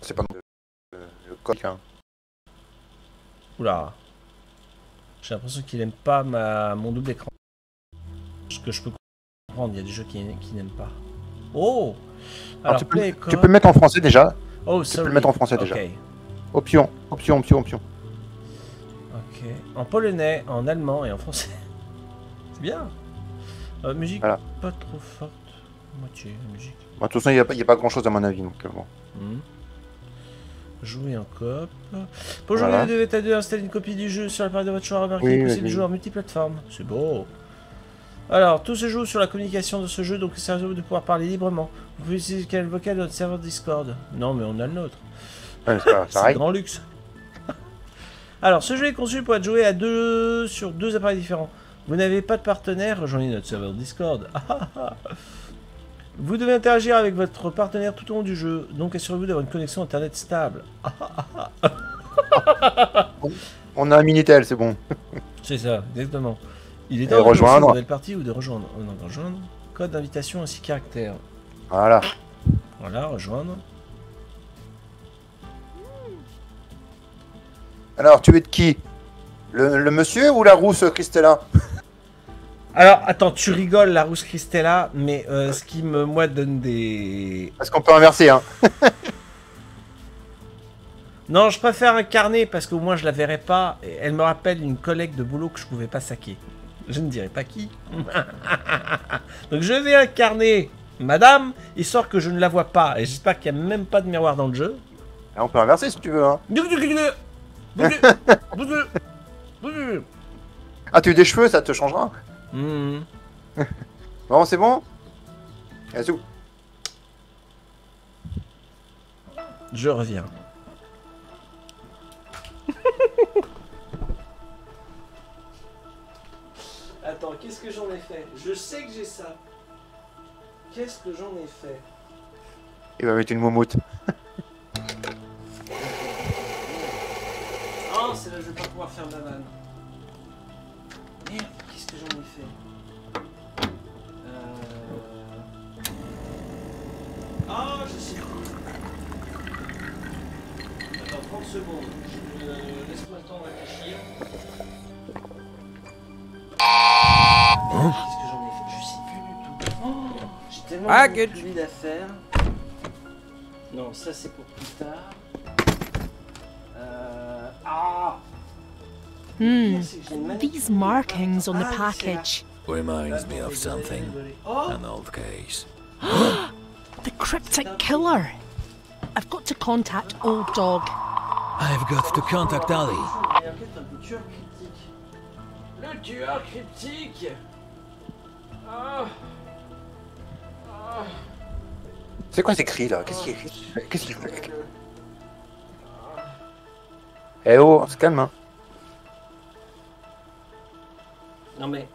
C'est pas le code. Hein. Oula. J'ai l'impression qu'il aime pas mon double écran. Ce que je peux comprendre, il y a des jeux qui n'aiment pas. Oh. Alors, tu peux le mettre en français déjà. Oh, tu peux le mettre en français déjà. Ok. Option. Ok. En polonais, en allemand et en français. C'est bien. Musique voilà. Pas trop forte. Moitié musique. Bon, de toute façon, il n'y a pas grand chose à mon avis. Donc, bon. Jouer en coop. Pour jouer Voilà. de Beta 2, installer une copie du jeu sur l'appareil de votre choix. Remarquez que c'est le jeu en multiplateforme. C'est beau. Alors, tout se joue sur la communication de ce jeu, donc c'est à vous de pouvoir parler librement. Vous pouvez utiliser le vocal de notre serveur Discord. Non, mais on a le nôtre. Ouais, c'est grand luxe. Alors, ce jeu est conçu pour être joué à deux sur deux appareils différents. Vous n'avez pas de partenaire, rejoignez notre serveur Discord. Vous devez interagir avec votre partenaire tout au long du jeu, donc assurez-vous d'avoir une connexion internet stable. On a un Minitel, c'est bon. C'est ça, exactement. Il est temps de rejoindre une nouvelle partie ou de rejoindre. Rejoindre. Code d'invitation ainsi caractère. Voilà. Voilà, rejoindre. Alors, tu es de qui? Le monsieur ou la rousse Christella? Alors, attends, tu rigoles, la rousse Christella, mais ce qui moi, donne des... Est-ce qu'on peut inverser, hein? Non, je préfère incarner, parce qu'au moins je la verrai pas. Et elle me rappelle une collègue de boulot que je pouvais pas saquer. Je ne dirai pas qui. Donc je vais incarner madame, histoire que je ne la vois pas. Et j'espère qu'il n'y a même pas de miroir dans le jeu. Ah, on peut inverser si tu veux, hein. Ah, tu as eu des cheveux, ça te changera. Bon, c'est bon? Allez, où? Je reviens. Attends, qu'est-ce que j'en ai fait? Je sais que j'ai ça. Qu'est-ce que j'en ai fait? Il va mettre une moumoute. Oh, c'est là je vais pas pouvoir faire ma vanne. Merde, qu'est-ce que j'en ai fait? Ah, je sais plus. Attends, 30 secondes. Laisse-moi le temps de réfléchir. Qu'est-ce que j'en ai fait? Je sais plus du tout. Oh, j'ai tellement de vide à faire. Non, ça c'est pour plus tard. These markings on the package. Reminds me of something. An old case. The cryptic killer. I've got to contact Old Dog. I've got to contact Ali. Le tueur cryptique. C'est quoi ces cris là? Qu'est-ce qu'il fait? Eh oh, on se calme, hein. Non mais...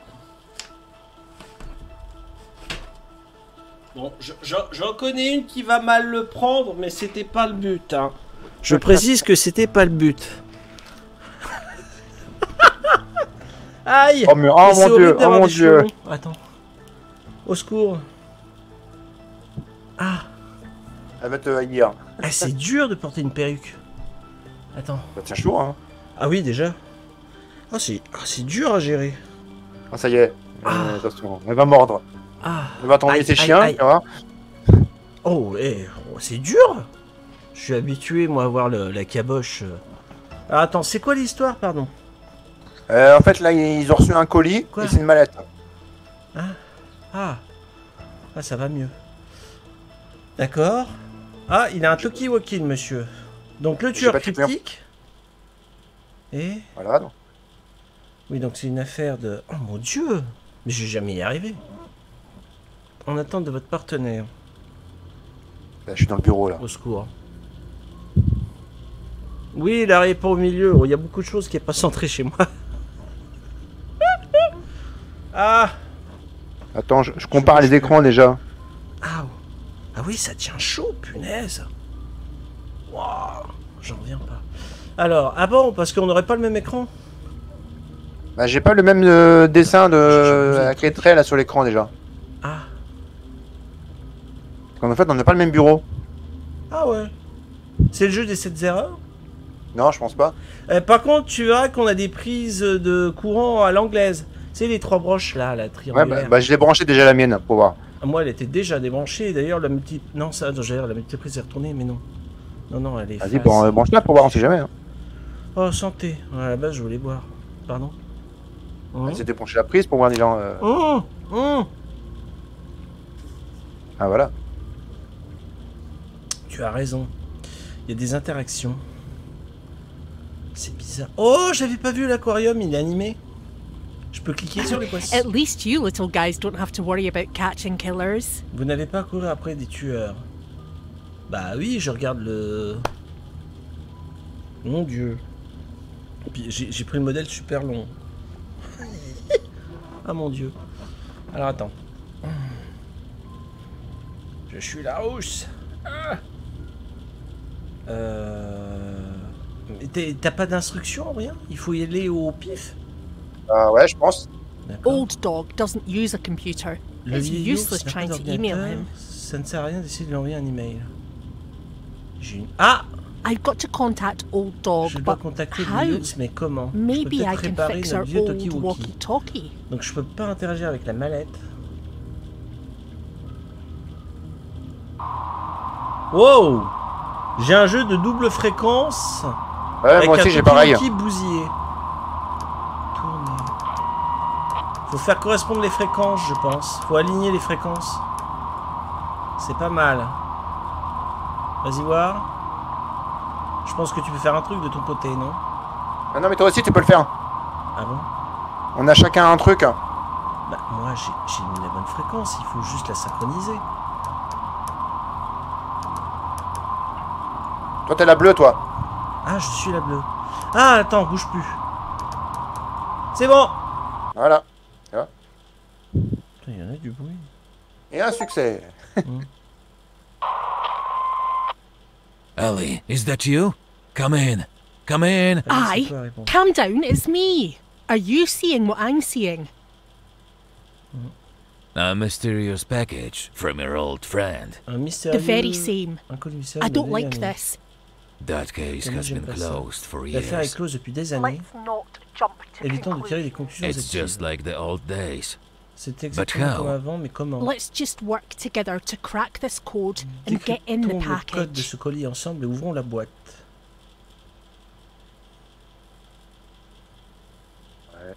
Bon, j'en connais une qui va mal le prendre, mais c'était pas le but, hein. Je précise que c'était pas le but. Aïe! Oh, mon dieu, oh mon dieu! Attends. Au secours. Ah! Elle va te haïr. Ah, c'est dur de porter une perruque. Attends. Bah, tiens chaud, hein. Ah oui, déjà. Oh, c'est dur à gérer. Ah, ça y est. Attention, elle va mordre. Ah. Elle va t'envoyer tes chiens, tu vois. Oh, c'est dur. Je suis habitué, moi, à voir la caboche. Alors, attends, c'est quoi l'histoire, pardon? En fait, là, ils ont reçu un colis, Quoi? et c'est une mallette. Ah, ça va mieux. D'accord. Ah, il a un talkie-walkie, le monsieur. Donc, le tueur cryptique. Et... Voilà, donc. Oui, donc c'est une affaire de... Oh, mon Dieu! Mais je vais jamais y arriver. En attente de votre partenaire. Là, je suis dans le bureau, là. Au secours. Oui, il n'arrive pas au milieu. Il y a beaucoup de choses qui n'est pas centré chez moi. Ah! Attends, je compare les écrans, déjà. Ah oui, ça tient chaud, punaise. Waouh, j'en reviens pas. Alors, ah bon, parce qu'on n'aurait pas le même écran? Bah, j'ai pas le même dessin avec les traits là sur l'écran déjà. Ah. Parce qu'en fait, on n'a pas le même bureau. Ah ouais. C'est le jeu des 7 erreurs? Non, je pense pas. Par contre, tu verras qu'on a des prises de courant à l'anglaise. C'est les 3 broches là, la Ouais, triangulaire. bah, je l'ai branché déjà la mienne, pour voir. Moi, elle était déjà débranchée. D'ailleurs, la multi... Non, ça, j'allais dire, la multiprise est retournée, mais non. Non, elle est Vas-y, face. bon, branche-la pour voir, on sait jamais. Hein. Oh, santé. Ouais, à la base, je voulais boire. Pardon. C'était branché la prise pour voir déjà. Ah, voilà. Tu as raison. Il y a des interactions. C'est bizarre. Oh, j'avais pas vu l'aquarium, il est animé. Je peux cliquer sur les poissons. At least you little guys don't have to worry about catching killers. Vous n'avez pas à courir après des tueurs. Bah oui, je regarde le... Mon Dieu. Puis j'ai pris le modèle super long. Ah mon Dieu. Alors attends. Je suis la rousse. Ah. T'as pas d'instruction, rien? Il faut y aller au pif? Ouais, je pense. Old dog doesn't use a computer. Le It's vieil useless ours n'a trying pas to email d'ordinateur. him. Ça ne sert à rien d'essayer de lui envoyer un email. J'ai une... Ah! I've got to contact old dog, Je dois but contacter how? le Yutz, mais comment? Maybe Je peux I peut-être can préparer fix notre our vieux old talkie-walkie. walkie-talkie. Donc je peux pas interagir avec la mallette. Wow! J'ai un jeu de double fréquence. Ouais, avec moi aussi un j'ai pareil. talkie-walkie bousillé. Tourner. Faut faire correspondre les fréquences, je pense. Faut aligner les fréquences. C'est pas mal. Vas-y voir. Je pense que tu peux faire un truc de ton côté, non? Ah non, mais toi aussi tu peux le faire. Ah bon? On a chacun un truc. Bah moi j'ai mis la bonne fréquence, il faut juste la synchroniser. Toi t'es la bleue, toi. Ah, je suis la bleue. Ah, attends, bouge plus. C'est bon. Voilà. Putain, il y en a du bruit. Et un succès. Ellie, is that you? Come in. Come in. Allez, c'est Aye. quoi la réponse? Calm down, it's me. Are you seeing what I'm seeing? A mysterious package from your old friend. Un mystérieux... The very same. inconnu mystérieux I don't de like Léani. this. That case Comment has j'aime been pas ça. closed for L'affaire est years. close depuis des années. not jump to Évitons de tirer des conclusions It's hâtives. just like the old days. C'est exactement how? comme avant, mais comment? Let's just work together to crack this code and get in the Décryptons le code de package. ce colis ensemble et ouvrons la boîte. Ouais.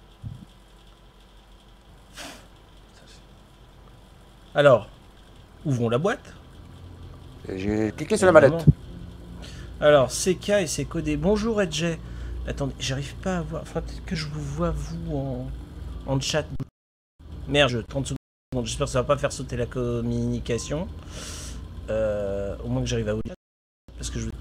Alors, ouvrons la boîte. J'ai cliqué sur la mallette. Évidemment. Alors, CK et c'est codé. Bonjour Edge. Attendez, j'arrive pas à voir. Faudra peut-être que je vous vois vous en chat. Merde, 30 secondes. J'espère que ça va pas faire sauter la communication. Au moins que j'arrive à vous dire. Parce que je...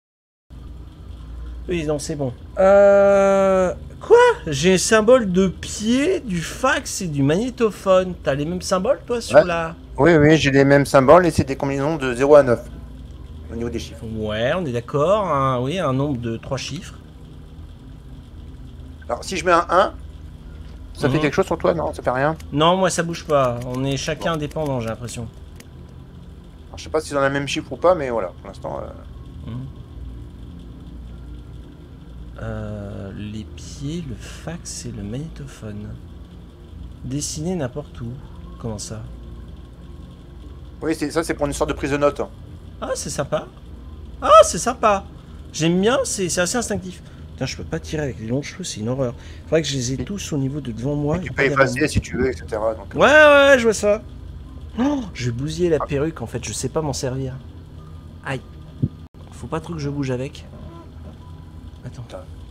Oui, non, c'est bon. Quoi? J'ai un symbole de pied, du fax et du magnétophone. T'as les mêmes symboles, toi, sur Ouais. la... Oui, j'ai les mêmes symboles et c'est des combinaisons de 0 à 9 au niveau des chiffres. Ouais, on est d'accord. Oui, un nombre de 3 chiffres. Alors si je mets un 1, ça fait Mhm. quelque chose sur toi? Non, ça fait rien. Non, moi, ça bouge pas. On est chacun indépendant, j'ai l'impression. Alors, je sais pas si c'est dans la même chiffre ou pas, mais voilà, pour l'instant. Les pieds, le fax et le magnétophone. Dessiner n'importe où. Comment ça? Oui, ça c'est pour une sorte de prise de notes. Ah, c'est sympa. Ah, c'est sympa. J'aime bien, c'est assez instinctif. Putain, je peux pas tirer avec les longs cheveux, c'est une horreur. Faudrait que je les ai tous au niveau de devant moi. Tu et peux pas derrière effacer si tu veux, etc. Donc, moi. Ouais, je vois ça. Oh, je vais bousiller la perruque, en fait, je sais pas m'en servir. Aïe. Faut pas trop que je bouge avec. Attends.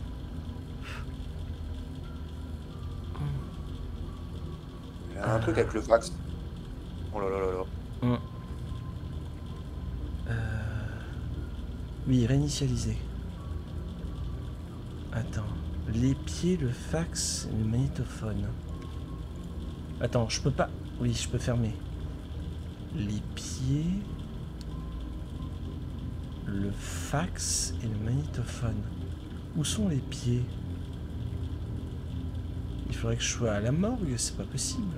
il y a un truc avec le fax. Oh là là là là. Oui, réinitialiser. Attends. Les pieds, le fax et le magnétophone. Attends, je peux pas... Oui, je peux fermer. Les pieds... Le fax et le magnétophone. Où sont les pieds? Il faudrait que je sois à la morgue, c'est pas possible.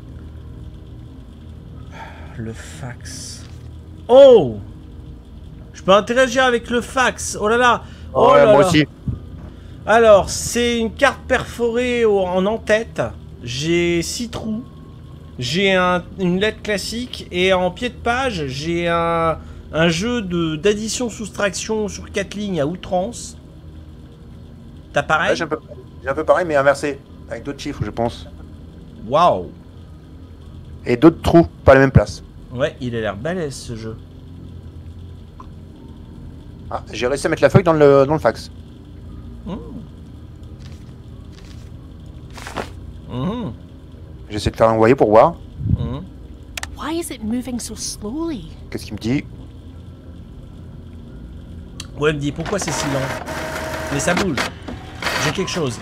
Le fax. Oh! Je peux interagir avec le fax. Oh là là. Oh Ouais, là moi là. aussi. Alors, c'est une carte perforée en en-tête. J'ai 6 trous. J'ai une lettre classique. Et en pied de page, j'ai un jeu d'addition-soustraction sur 4 lignes à outrance. T'as pareil? Ouais, j'ai un peu pareil, mais inversé. Avec d'autres chiffres, je pense. Waouh. Et d'autres trous, pas à la même place. Ouais, il a l'air balèze ce jeu. Ah, j'ai réussi à mettre la feuille dans le fax. Mmh. Mmh. J'essaie de faire envoyer pour voir. Mmh. Why is it moving so slowly? Qu'est-ce qu'il me dit? Ouais, il me dit pourquoi c'est si lent. Mais ça bouge. J'ai quelque chose.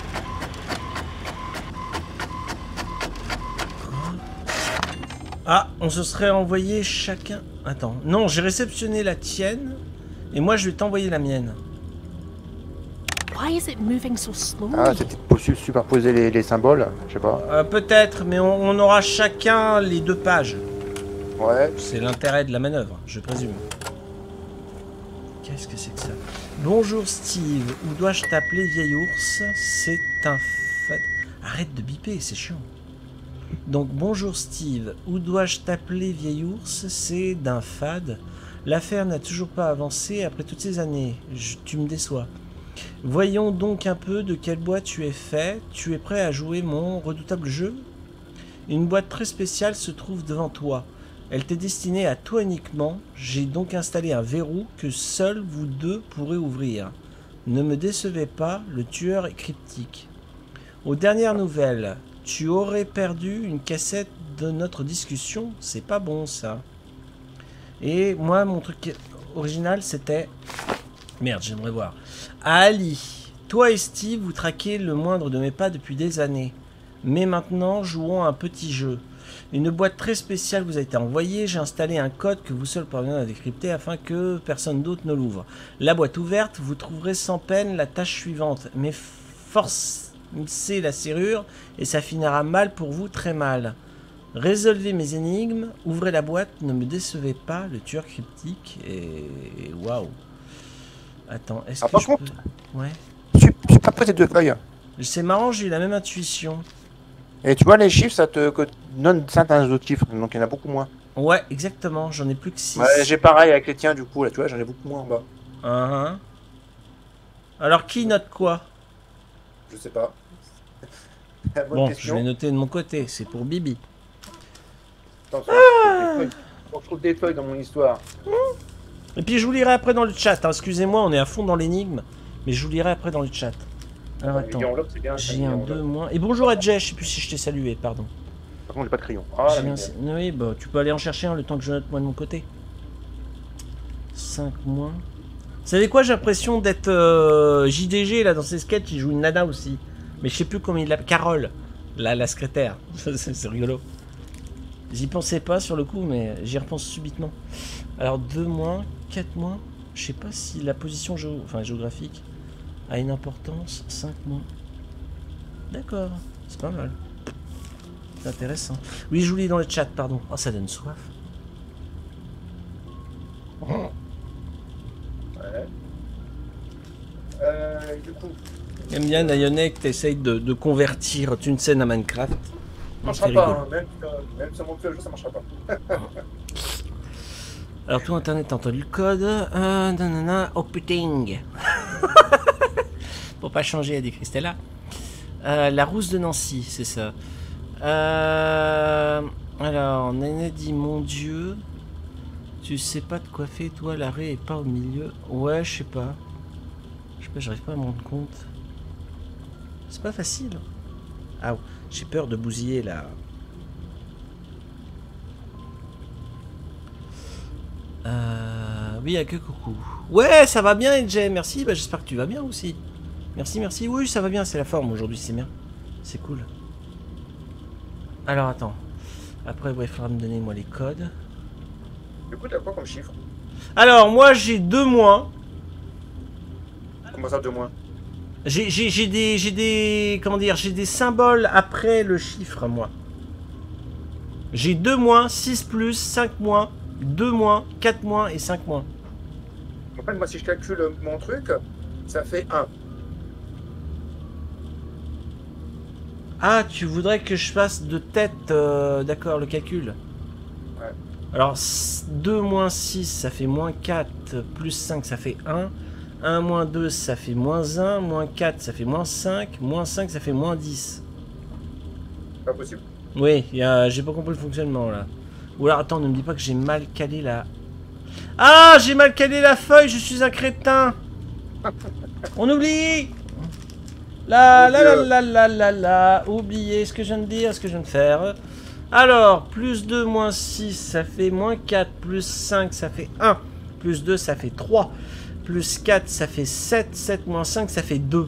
Ah, on se serait envoyé chacun... Attends. Non, j'ai réceptionné la tienne. Et moi, je vais t'envoyer la mienne. Why is it moving so slowly? Ah, c'était possible de superposer les symboles. Je sais pas. Peut-être, mais on aura chacun les 2 pages. Ouais. C'est l'intérêt de la manœuvre, je présume. Qu'est-ce que c'est que ça? Bonjour Steve, où dois-je t'appeler vieil ours? C'est un fade. Arrête de biper, c'est chiant. Donc bonjour Steve, où dois-je t'appeler vieil ours? C'est d'un fade. L'affaire n'a toujours pas avancé après toutes ces années. Tu me déçois. Voyons donc un peu de quelle boîte tu es fait. Tu es prêt à jouer mon redoutable jeu? Une boîte très spéciale se trouve devant toi. Elle t'est destinée à toi uniquement. J'ai donc installé un verrou que seuls vous deux pourrez ouvrir. Ne me décevez pas, le tueur est cryptique. Aux dernières nouvelles, tu aurais perdu une cassette de notre discussion. C'est pas bon ça. Et moi, mon truc original, c'était... Merde, j'aimerais voir. Ali, toi et Steve, vous traquez le moindre de mes pas depuis des années. Mais maintenant, jouons à un petit jeu. Une boîte très spéciale vous a été envoyée. J'ai installé un code que vous seul parvenez à décrypter afin que personne d'autre ne l'ouvre. La boîte ouverte, vous trouverez sans peine la tâche suivante. Mais forcez la serrure et ça finira mal pour vous, très mal. Résolvez mes énigmes, ouvrez la boîte, ne me décevez pas, le tueur cryptique. Et waouh. Attends, est-ce que par je contre, peux... Ouais. Superposer 2 feuilles. C'est marrant, j'ai eu la même intuition. Et tu vois, les chiffres, ça te donne certains autres chiffres, donc il y en a beaucoup moins. Ouais, exactement, j'en ai plus que 6. Ouais, j'ai pareil avec les tiens, du coup, là, tu vois, j'en ai beaucoup moins en bas. Alors, qui note quoi? Je sais pas. Bonne Bon, question. je vais noter de mon côté, c'est pour Bibi. Attention, je trouve des feuilles dans mon histoire. Et puis je vous lirai après dans le chat, hein. Excusez-moi, on est à fond dans l'énigme, mais je vous lirai après dans le chat. Alors attends, j'ai un 2 moins. Et bonjour à Jay, je sais plus si je t'ai salué, pardon. Par contre, j'ai pas de crayon. Ah, Oui, bah tu peux aller en chercher un le temps que je note moi de mon côté. 5 moins. Vous savez quoi, j'ai l'impression d'être JDG là dans ses sketchs, il joue une nana aussi. Mais je sais plus comment il l'appelle. Carole, la secrétaire. C'est rigolo. J'y pensais pas sur le coup, mais j'y repense subitement. Alors 2 moins, 4 moins. Je sais pas si la position géographique a une importance. 5 moins. D'accord, c'est pas mal. C'est intéressant. Oui, je vous lis dans le chat, pardon. Oh, ça donne soif. Ouais. Du coup... J'aime bien Nayonek, t'essayes de convertir une scène à Minecraft. Ça marchera pas, hein. Même sur mon jeu, ça marchera pas. Alors tout internet a entendu le code. Opening. Pour pas changer, a dit Christella. La rousse de Nancy, c'est ça. Alors, Nana dit mon Dieu. Tu sais pas de quoi fait, toi, l'arrêt est pas au milieu. Ouais, je sais pas. Je sais pas, j'arrive pas à me rendre compte. C'est pas facile. Ah, j'ai peur de bousiller là. Oui, à que coucou. Ouais, ça va bien, NJ, merci. Bah, j'espère que tu vas bien aussi. Merci, merci. Oui, ça va bien, c'est la forme aujourd'hui, c'est bien. C'est cool. Alors, attends. Après, il faudra me donner, moi, les codes. Du coup, t'as quoi comme chiffre? Alors, moi, j'ai 2 moins. Comment ça, 2 moins? J'ai des... Comment dire? J'ai des symboles après le chiffre, moi. J'ai 2 moins, 6 plus, 5 moins, 2 moins, 4 moins et 5 moins. En fait, moi, si je calcule mon truc, ça fait 1. Ah, tu voudrais que je fasse de tête, d'accord, le calcul. Ouais. Alors, 2 moins 6, ça fait moins 4, plus 5, ça fait 1. 1 moins 2, ça fait moins 1, moins 4, ça fait moins 5, moins 5, ça fait moins 10. Pas possible. Oui, j'ai pas compris le fonctionnement, là. Ou alors, attends, ne me dis pas que j'ai mal calé la... Ah, j'ai mal calé la feuille, je suis un crétin. On oublie. Oubliez ce que je viens de dire, ce que je viens de faire. Alors, plus 2 moins 6, ça fait moins 4, plus 5, ça fait 1, plus 2, ça fait 3, plus 4, ça fait 7, 7 moins 5, ça fait 2.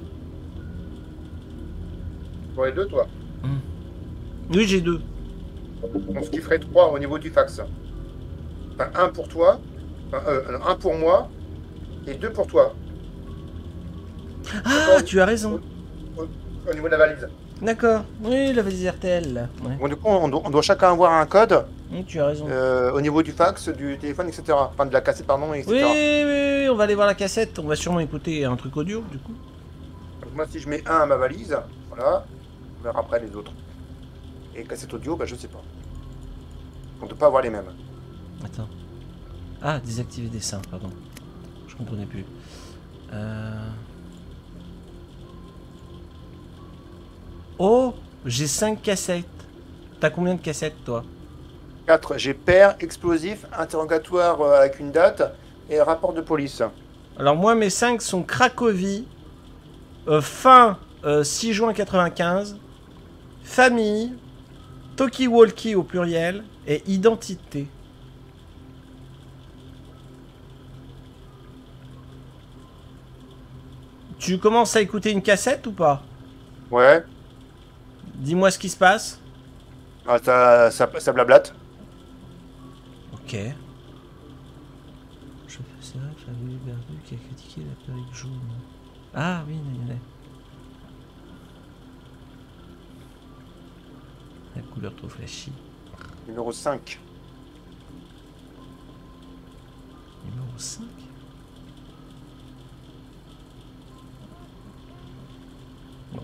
Pour les deux, toi. Oui, j'ai 2. Donc, ce qui ferait 3 au niveau du fax. Enfin, 1 pour toi, enfin, 1 pour moi, et 2 pour toi. Ah, tu as raison. Au niveau de la valise. D'accord. Oui, la valise RTL, là. Ouais. Bon, du coup, on doit chacun avoir un code Oui, tu as raison. au niveau du fax, du téléphone, etc. Enfin, de la cassette, pardon, etc. Oui, on va aller voir la cassette. On va sûrement écouter un truc audio, du coup. Donc, moi, si je mets 1 à ma valise, voilà, on verra après les autres. Et cassette audio, bah, je sais pas. On ne peut pas avoir les mêmes. Attends. Ah, désactiver dessin, pardon. Je comprenais plus. Oh, j'ai 5 cassettes. T'as combien de cassettes, toi? 4, j'ai père, explosif, interrogatoire avec une date et rapport de police. Alors moi, mes 5 sont Cracovie, fin 6 juin 95, famille, Talkie-Walkie au pluriel et identité. Tu commences à écouter une cassette ou pas? Ouais. Dis-moi ce qui se passe. Ah, ça blablate. Ok. Je fais ça, Fabien Berdu qui a critiqué la perruque jaune. Ah oui, il y en a. La couleur trop flashy. Numéro 5. Numéro 5. Bon.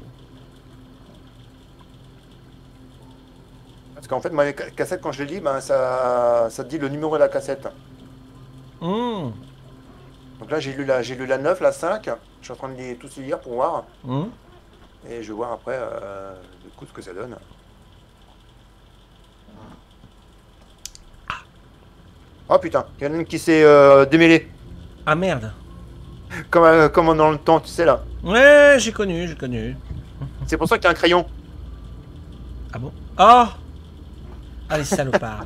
Parce qu'en fait, moi, les cassettes, quand je les lis, ben, ça dit le numéro de la cassette. Mmh. Donc là, j'ai lu la 9, la 5. Je suis en train de tous les lire pour voir. Mmh. Et je vais voir après, du coup, ce que ça donne. Oh putain, il y en a une qui s'est démêlée. Ah merde. Comme dans le temps, tu sais là. Ouais, j'ai connu. C'est pour ça qu'il y a un crayon. Ah bon? Oh. Allez, salopard.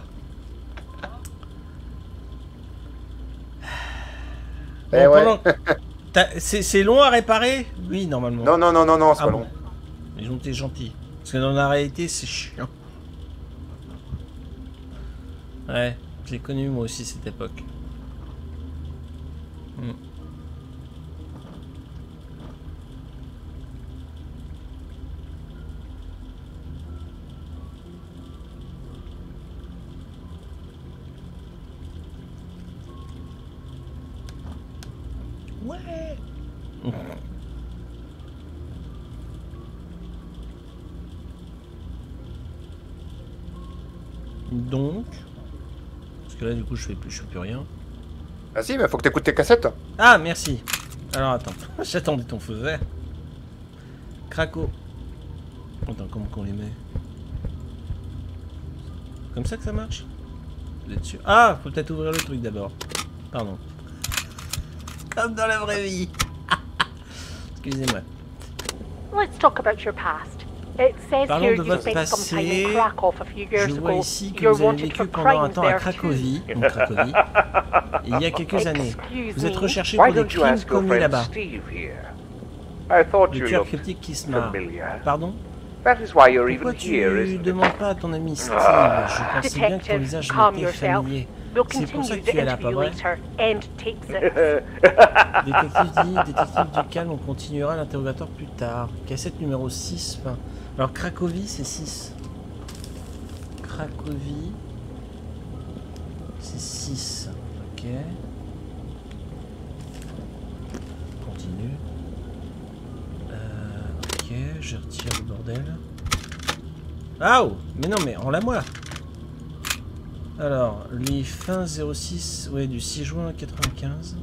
Eh Bon, ouais. c'est long à réparer? Oui, normalement. Non, c'est Ah pas bon. long. Ils ont été gentils. Parce que dans la réalité, c'est chiant. Ouais, j'ai connu moi aussi cette époque. Hmm. Ouais. Donc, parce que là du coup je fais plus rien. Ah si, mais faut que t'écoutes tes cassettes. Ah merci. Alors attends, j'attendais ton feu vert. Craco. Attends, comment qu'on les met? Comme ça que ça marche? Vous êtes sûr? Ah, faut peut-être ouvrir le truc d'abord. Pardon. Comme dans la vraie vie. Excusez-moi. Let's talk about your past. It says Parlons here de you votre spent some time in passé. Krakow a few years Je vois ago. ici que You're vous avez wanted vécu for pendant un crimes temps à there too. Cracovie, donc Cracovie, il y a quelques années. Excuse Vous êtes me. recherché Why pour des don't you crimes ask your commis friend là-bas. Steve here? I thought Le you tueur looked cryptique qui se marre. familiar. Pardon? That is why you're Pourquoi even here, tu isn't it? demandes pas à ton ami Steve? Je pensais bien que ton visage calm m'était yourself. familier. We'll C'est pour ça continue que the tu es là, pas interview vrai? later. End takes it. Détective du calme, on continuera l'interrogatoire plus tard. Cassette numéro 6. Enfin, alors Cracovie, c'est 6. Cracovie, c'est 6. Ok. je retire le bordel. Ah oh, mais non, mais rends-la moi. Alors, les fins 06, ouais, du 6 juin 95.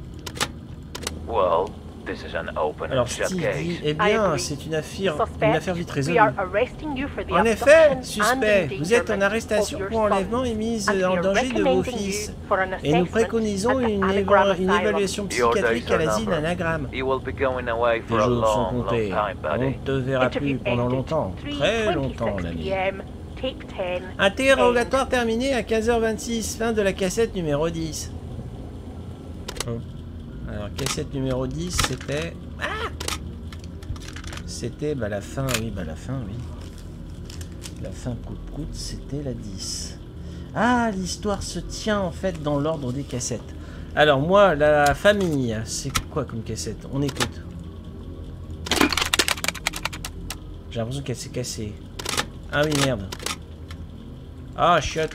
Well, this is an open Alors and shut Steve case. dit, eh I bien, agree. c'est une affaire vite We résolue. are arresting you for the En abduction effet, and suspect, vous êtes en endangerment arrestation of your pour enlèvement et sons. mise And we en are danger de vos recommending fils. you for an Et nous assessment préconisons at the une Anagram Asylum. évaluation Your psychiatrique days à are l'asile numbered. Anagram. You will be going away Les for a jours sont long, long comptés. time, On buddy. ne te verra plus Interview pendant ended longtemps. Très longtemps, 3:26 l'ami. PM, tape 10. Interrogatoire terminé à 15h26, fin de la cassette numéro 10. Alors, cassette numéro 10, c'était... Ah, c'était, bah, la fin, oui, bah, la fin, oui. La fin coûte, c'était la 10. Ah, l'histoire se tient, en fait, dans l'ordre des cassettes. Alors, moi, la famille, c'est quoi comme cassette? On écoute. J'ai l'impression qu'elle s'est cassée. Ah oui, merde. Ah, chiotte.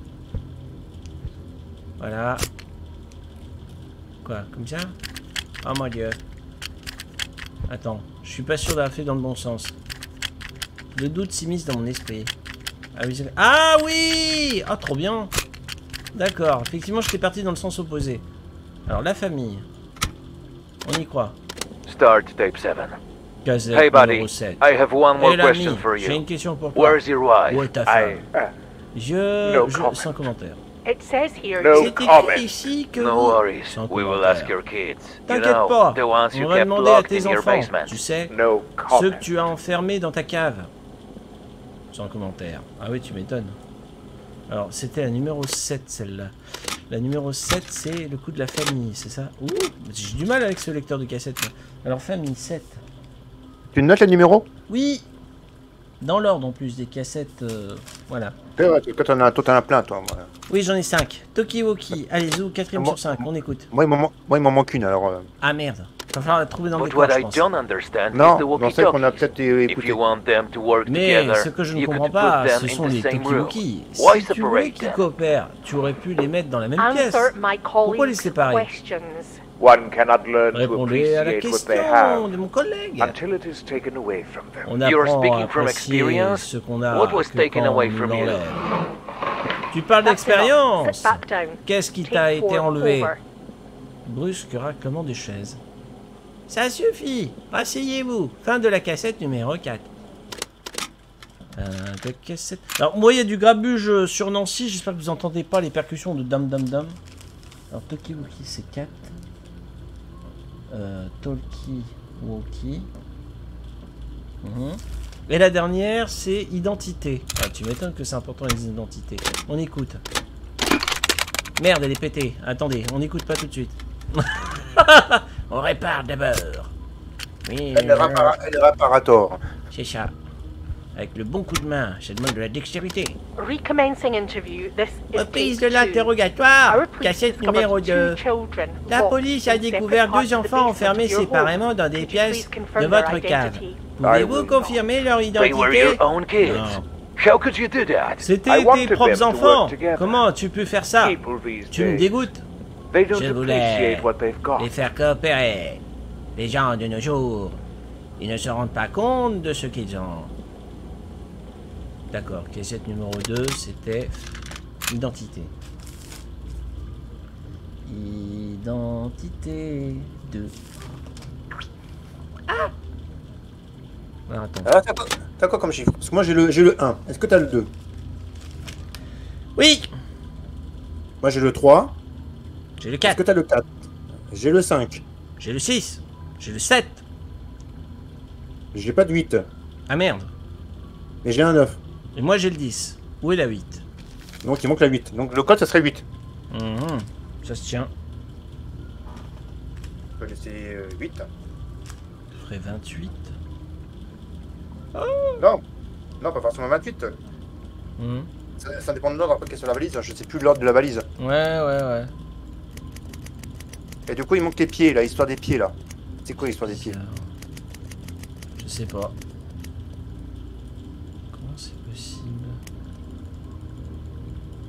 Voilà. Quoi, comme ça? Oh mon dieu. Attends, je suis pas sûr d'avoir fait dans le bon sens. Le doute s'immisce dans mon esprit. Ah oui, ah oui! Oh, trop bien. D'accord, effectivement, j'étais parti dans le sens opposé. Alors, la famille. On y croit. Start tape 7. Cassette Hey buddy, numéro 7. I have one more Hey l'ami, question for j'ai you. une question pour toi. Where's your wife? Où est ta femme? No comment. Sans commentaire. It says here No C'est comment. écrit ici que No vous... worries. Sans We will commentaire. ask your kids. You T'inquiète know, pas, the ones you on va kept demander à locked tes in your enfants, basement. tu sais, No ceux comment. que tu as enfermés dans ta cave. Sans commentaire. Ah oui, tu m'étonnes. Alors, c'était la numéro 7, celle-là. La numéro 7, c'est le coup de la famille, c'est ça? Ouh, j'ai du mal avec ce lecteur de cassette. Là. Alors, famille 7. Tu notes le numéro? Oui. Dans l'ordre, en plus, des cassettes, voilà. Toi, t'en as plein, toi. Moi, Oui, j'en ai 5. Tokiwoki, allez, Zou, 4ème Moi- sur 5, on écoute. il m'en manque une, alors... Ah merde, va falloir la trouver dans le But décor, what je I pense. don't understand Non, is the dans celle qu'on a walkie-talkies. peut-être If écoutée. you want them to work Mais together, ce que je ne you comprends could pas, put them ce sont in les the same room. Tokiwoki. Why Si tu voulais separate qu'ils them? coopèrent, tu aurais pu les mettre dans la même pièce. Answer my Pourquoi les colleagues' séparer? questions. One cannot learn to Répondez à la appreciate what they question have de mon collègue. until it is taken away from them. On You're apprend à speaking from apprécier experience? ce qu'on a What was que taken quand away on from nous you? l'enlève. Tu parles That's enough. d'expérience. Sit back down. Qu'est-ce qui Take t'a été 4 enlevé? over. Brusque raclement des chaises. Ça suffit. Asseyez-vous. Fin de la cassette numéro 4. De cassette. Alors, moi, il y a du grabuge sur Nancy. J'espère que vous entendez pas les percussions de Dam Dam Dam. Alors, Tokiwoki, c'est 4. Talkie-Walkie. Et la dernière, c'est identité. Ah, tu m'étonnes que c'est important les identités. On écoute. Merde, elle est pétée. Attendez, on n'écoute pas tout de suite. On répare d'abord. Oui, Le réparateur. c'est ça. Avec le bon coup de main, ça demande de la dextérité. Recommencing interview. This is Reprise take de 2. l'interrogatoire. Our police Cassette discovered numéro 2. 2 children La locked police a in découvert separate 2 parts of the enfants basement enfermés of your home. séparément dans des Could you please pièces confirm de their votre cave. identity? Pouvez-vous will confirmer leur They were identité? your own kids. Non. How could you do that? C'était I wanted tes them propres to work enfants. together. Comment tu peux faire ça? People these Tu me days, dégoûtes. they don't Je voulais appreciate what they've got. les faire coopérer. Les gens de nos jours, ils ne se rendent pas compte de ce qu'ils ont. D'accord, cassette numéro 2, c'était identité. Identité 2. Ah! Alors, attends. Ah, t'as quoi comme chiffre? Parce que moi j'ai le 1. Est-ce que t'as le 2? Oui! Moi j'ai le 3. J'ai le Est-ce 4, que t'as le 4? J'ai le 5. j'ai le 6, j'ai le 7. J'ai pas de 8. Ah merde. Mais j'ai un 9. Et moi j'ai le 10. Où est la 8? Donc il manque la 8. Donc le code ça serait 8. Ça se tient. On peut laisser 8. Ça ferait 28. Non. Non, pas forcément 28. Mhm. Ça dépend de l'ordre après qu'il y a sur la valise. Je sais plus l'ordre de la valise. Ouais. Et du coup il manque tes pieds là, l'histoire des pieds là. C'est quoi l'histoire des pieds? Je sais pas. Comment c'est possible?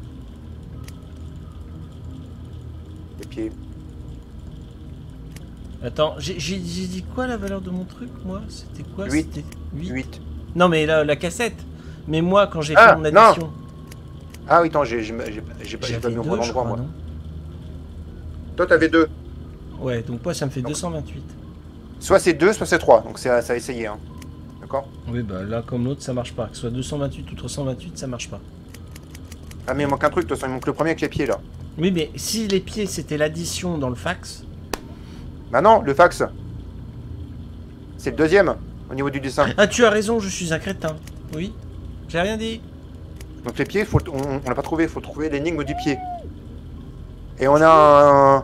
Les pieds. Attends, j'ai dit quoi la valeur de mon truc, moi? C'était quoi? 8. C'était 8. 8. Non, mais la cassette. Mais moi, quand j'ai Ah, fait mon addition... Ah oui, attends, j'ai pas mis au bon endroit, moi. Toi, t'avais 2. Ouais, donc moi, ça me fait 228. Soit c'est 2, soit c'est 3. Donc c'est à essayer. Hein. D'accord? Oui, bah là, comme l'autre, ça marche pas. Que ce soit 228 ou 328, ça marche pas. Ah, mais il manque un truc, de toute façon, il manque le premier avec les pieds, là. Oui, mais si les pieds, c'était l'addition dans le fax... Bah non, le fax. C'est le deuxième, au niveau du dessin. Ah, tu as raison, je suis un crétin. Oui, j'ai rien dit. Donc les pieds, on l'a pas trouvé, il faut trouver l'énigme du pied. Et on a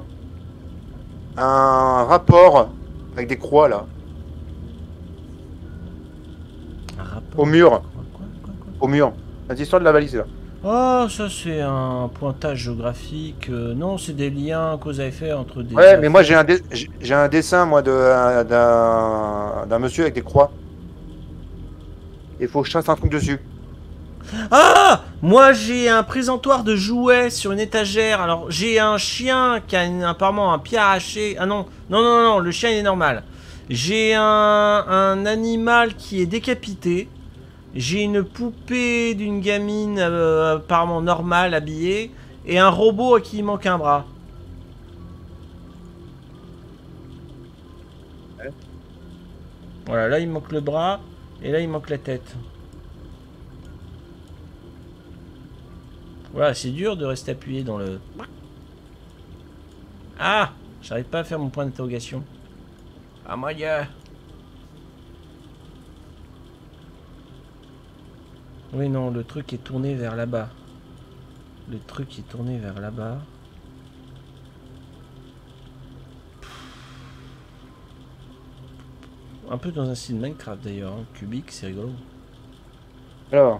un rapport avec des croix, là. Un rapport. Au mur. Quoi Au mur. La histoire de la valise, là. Oh, ça c'est un pointage géographique. Non, c'est des liens cause à effet entre des... Ouais, mais moi j'ai un dessin, moi, d'un monsieur avec des croix. Il faut que je fasse un truc dessus. Ah! Moi j'ai un présentoir de jouets sur une étagère. Alors j'ai un chien qui a apparemment un pied arraché. Ah non, non, le chien il est normal. J'ai un animal qui est décapité. J'ai une poupée d'une gamine apparemment normale, habillée. Et un robot à qui il manque un bras. Ouais. Voilà, là il manque le bras. Et là il manque la tête. Voilà, c'est dur de rester appuyé dans le... Ah! J'arrive pas à faire mon point d'interrogation. Ah, my god! Oui, non, le truc est tourné vers là-bas. Le truc est tourné vers là-bas. Un peu dans un style Minecraft d'ailleurs, hein. Cubique, c'est rigolo. Alors.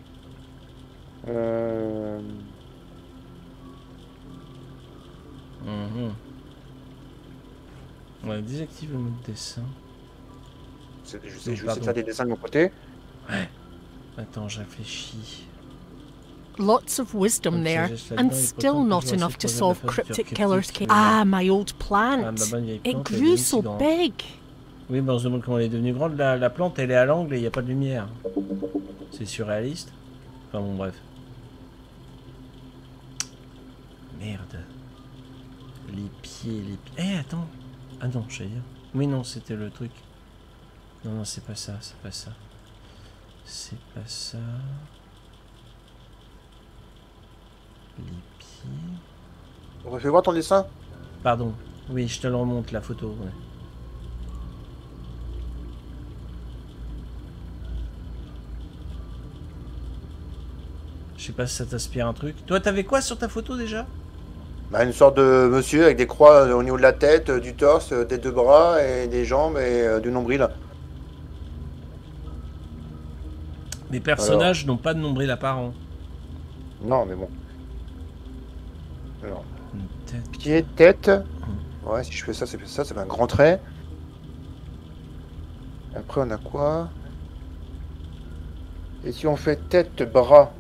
Ouais, désactive le mode dessin. Je vais faire des dessins de mon côté. Ouais. Attends, je réfléchis. Lots of wisdom there, and still not enough to solve Cryptic Killer's case. Ah, my old plant. It grew so big. Oui, mais on se demande comment elle est devenue grande. La plante, elle est à l'angle et il n'y a pas de lumière. C'est surréaliste. Enfin bon, bref. Merde. Les pieds. Eh, attends. Ah non, j'allais dire. Oui, non, c'était le truc. Non, c'est pas ça, c'est pas ça. C'est pas ça. Les pieds. On va faire voir ton dessin. Pardon. Oui, je te le remonte, la photo. Ouais. Je sais pas si ça t'inspire un truc. Toi, t'avais quoi sur ta photo déjà? Bah, une sorte de monsieur avec des croix au niveau de la tête, du torse, des deux bras et des jambes et du nombril. Les personnages n'ont pas de nombril apparent. Non, mais bon. Alors, Tête. pied, tête. Ouais, si je fais ça, c'est ça, ça fait un grand trait. Après, on a quoi? Et si on fait tête, bras?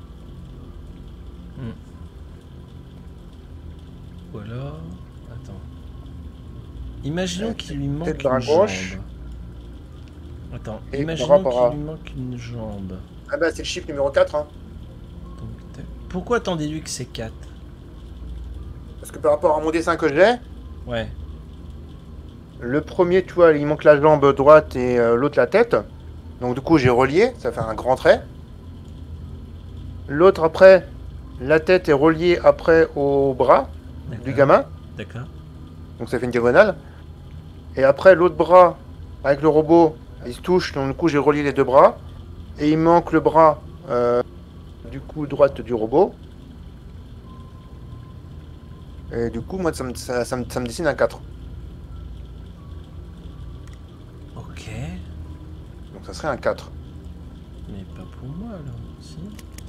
Voilà. Attends. Imaginons qu'il lui manque tête, bras une jambe. gauche. Attends. Et Imaginons bras. qu'il lui manque une jambe. Ah bah, c'est le chiffre numéro 4, hein. Donc, pourquoi t'en déduis que c'est 4? Parce que par rapport à mon dessin que j'ai, Ouais. le premier, tu vois, il manque la jambe droite et l'autre la tête. Donc du coup, j'ai relié, ça fait un grand trait. L'autre après, la tête est reliée après au bras du gamin. D'accord. Donc ça fait une diagonale. Et après, l'autre bras, avec le robot, il se touche. Donc du coup, j'ai relié les deux bras. Et il manque le bras, du coup, droite du robot. Et du coup, moi, ça me dessine un 4. Ok. Donc ça serait un 4. Mais pas pour moi alors. Si.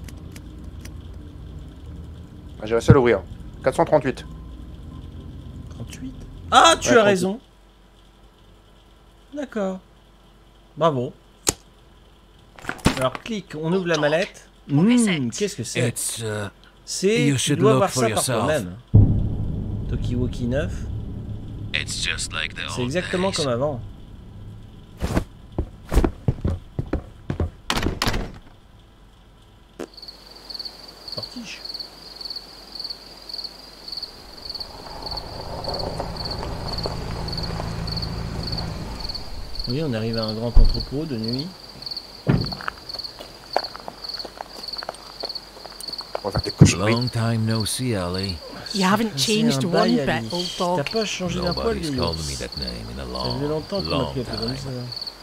Ah, j'ai réussi à l'ouvrir. 438. 38. Ah, tu as raison. D'accord. Bravo. Alors, clique, on ouvre la mallette. Qu'est-ce que c'est? C'est... Tu dois voir ça par toi-même. Tokiwoki 9. It's just like the C'est old exactement days. comme avant. Fortiche. Oui, on arrive à un grand entrepôt de nuit. On va faire des cochonneries. Long time no see, Ali. You haven't changed C'est un one bail, bit, Ali. old T'as dog. pas changé d'un poil, Nobody's vieillot. called me that name in a Ça fait long, longtemps qu'on long m'appelait pas comme time. ça.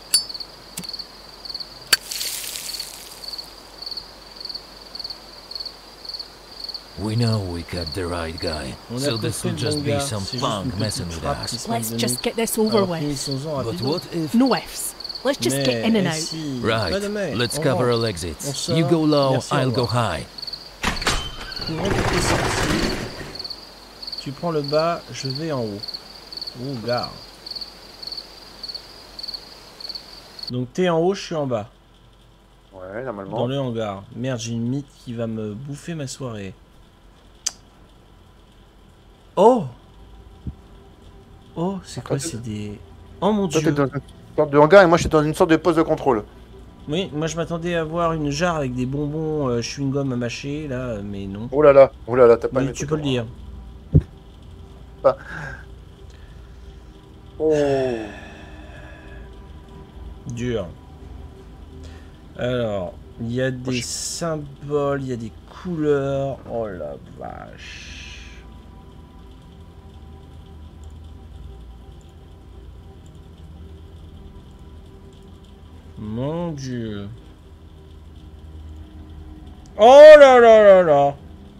We know we got the right guy, On a so compris this will le just bon be gars. some C'est juste une punk petite messing with frappe qui us. se Let's donne. just get this over Alors, with. finissons-en But rapidement. what if... No ifs. Let's just get in and Mais, out. si, Right, pas de mais, let's on cover rentre. all exits. On sort. You go low, Merci, au I'll go revoir. high. Couvrons toutes les sorties. Tu prends le bas, je vais en haut. Oh, gare. Donc t'es en haut, je suis en bas. Ouais, normalement. Dans le hangar. Merde, j'ai une mythe qui va me bouffer ma soirée. Oh! Oh, c'est quoi? C'est des... Oh mon Toi, dieu! t'es dans une sorte de hangar et moi, je suis dans une sorte de poste de contrôle. Oui, moi je m'attendais à voir une jarre avec des bonbons chewing-gum à mâcher, là, mais non. Oh là là, t'as pas Oui, aimé tu tout peux le dire. Oh. Dur. Alors, il y a des symboles, il y a des couleurs. Oh la vache. Mon Dieu. Oh là là là là.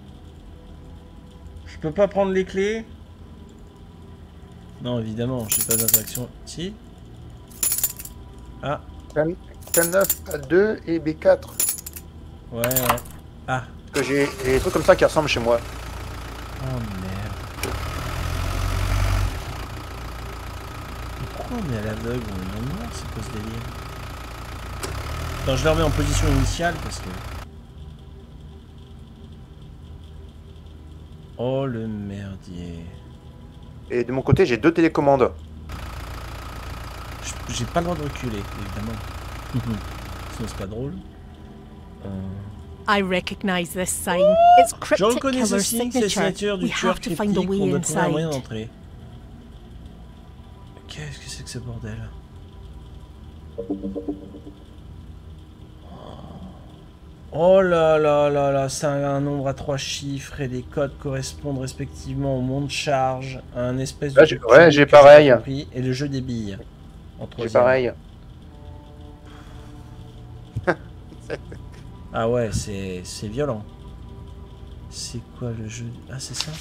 Je peux pas prendre les clés? Non, évidemment, j'ai pas d'interaction. Si? Ah, K9, A2 et B4. ouais, ouais. Ah, Parce que j'ai des trucs comme ça qui ressemblent chez moi. oh merde. Mais pourquoi on est à l'aveugle? On est dans le noir, c'est quoi ce délire? Attends, je le remets en position initiale parce que... Oh le merdier. Et de mon côté, j'ai 2 télécommandes. J'ai pas le droit de reculer, évidemment. Sinon c'est pas drôle. I recognize this sign. It's Je Cryptic reconnais Killer's ceci, c'est la signature signature. du We tueur have to find a cryptique. way On doit trouver un moyen inside. d'entrer. Qu'est-ce que c'est que ce bordel? Oh là là là là, c'est un nombre à 3 chiffres et les codes correspondent respectivement au monde charge, à un espèce de... Ouais, j'ai que pareil. j'ai pas compris, et le jeu des billes. En J'ai troisième. pareil. Ah ouais, c'est violent. C'est quoi le jeu? Ah, c'est ça?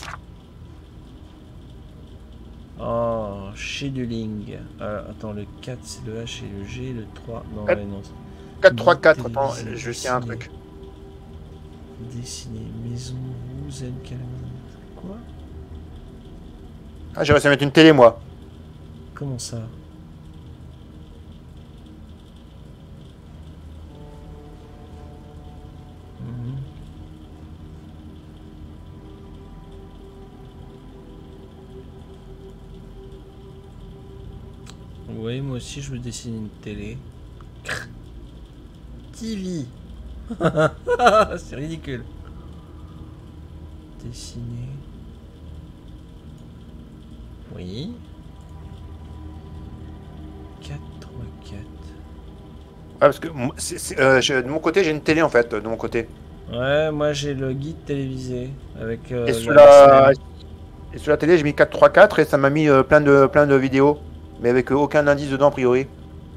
Oh, scheduling. Attends, le 4 c'est le H et le G, le 3... Non, 4. ouais, non. 4, 3, 4. Télévisé, Attends, je sais un truc. Dessiner, maison, zen, quoi? Ah, j'ai réussi à mettre une télé, moi. Comment ça? Mhm. Oui, moi aussi je veux dessiner une télé. TV. C'est ridicule. Dessiner. Oui. 4, 3, 4. Ouais, parce que de mon côté, j'ai une télé, en fait, de mon côté. Ouais, moi j'ai le guide télévisé avec Et sur la télé, j'ai mis 4, 3, 4 et ça m'a mis plein de vidéos. Mais avec aucun indice dedans, a priori.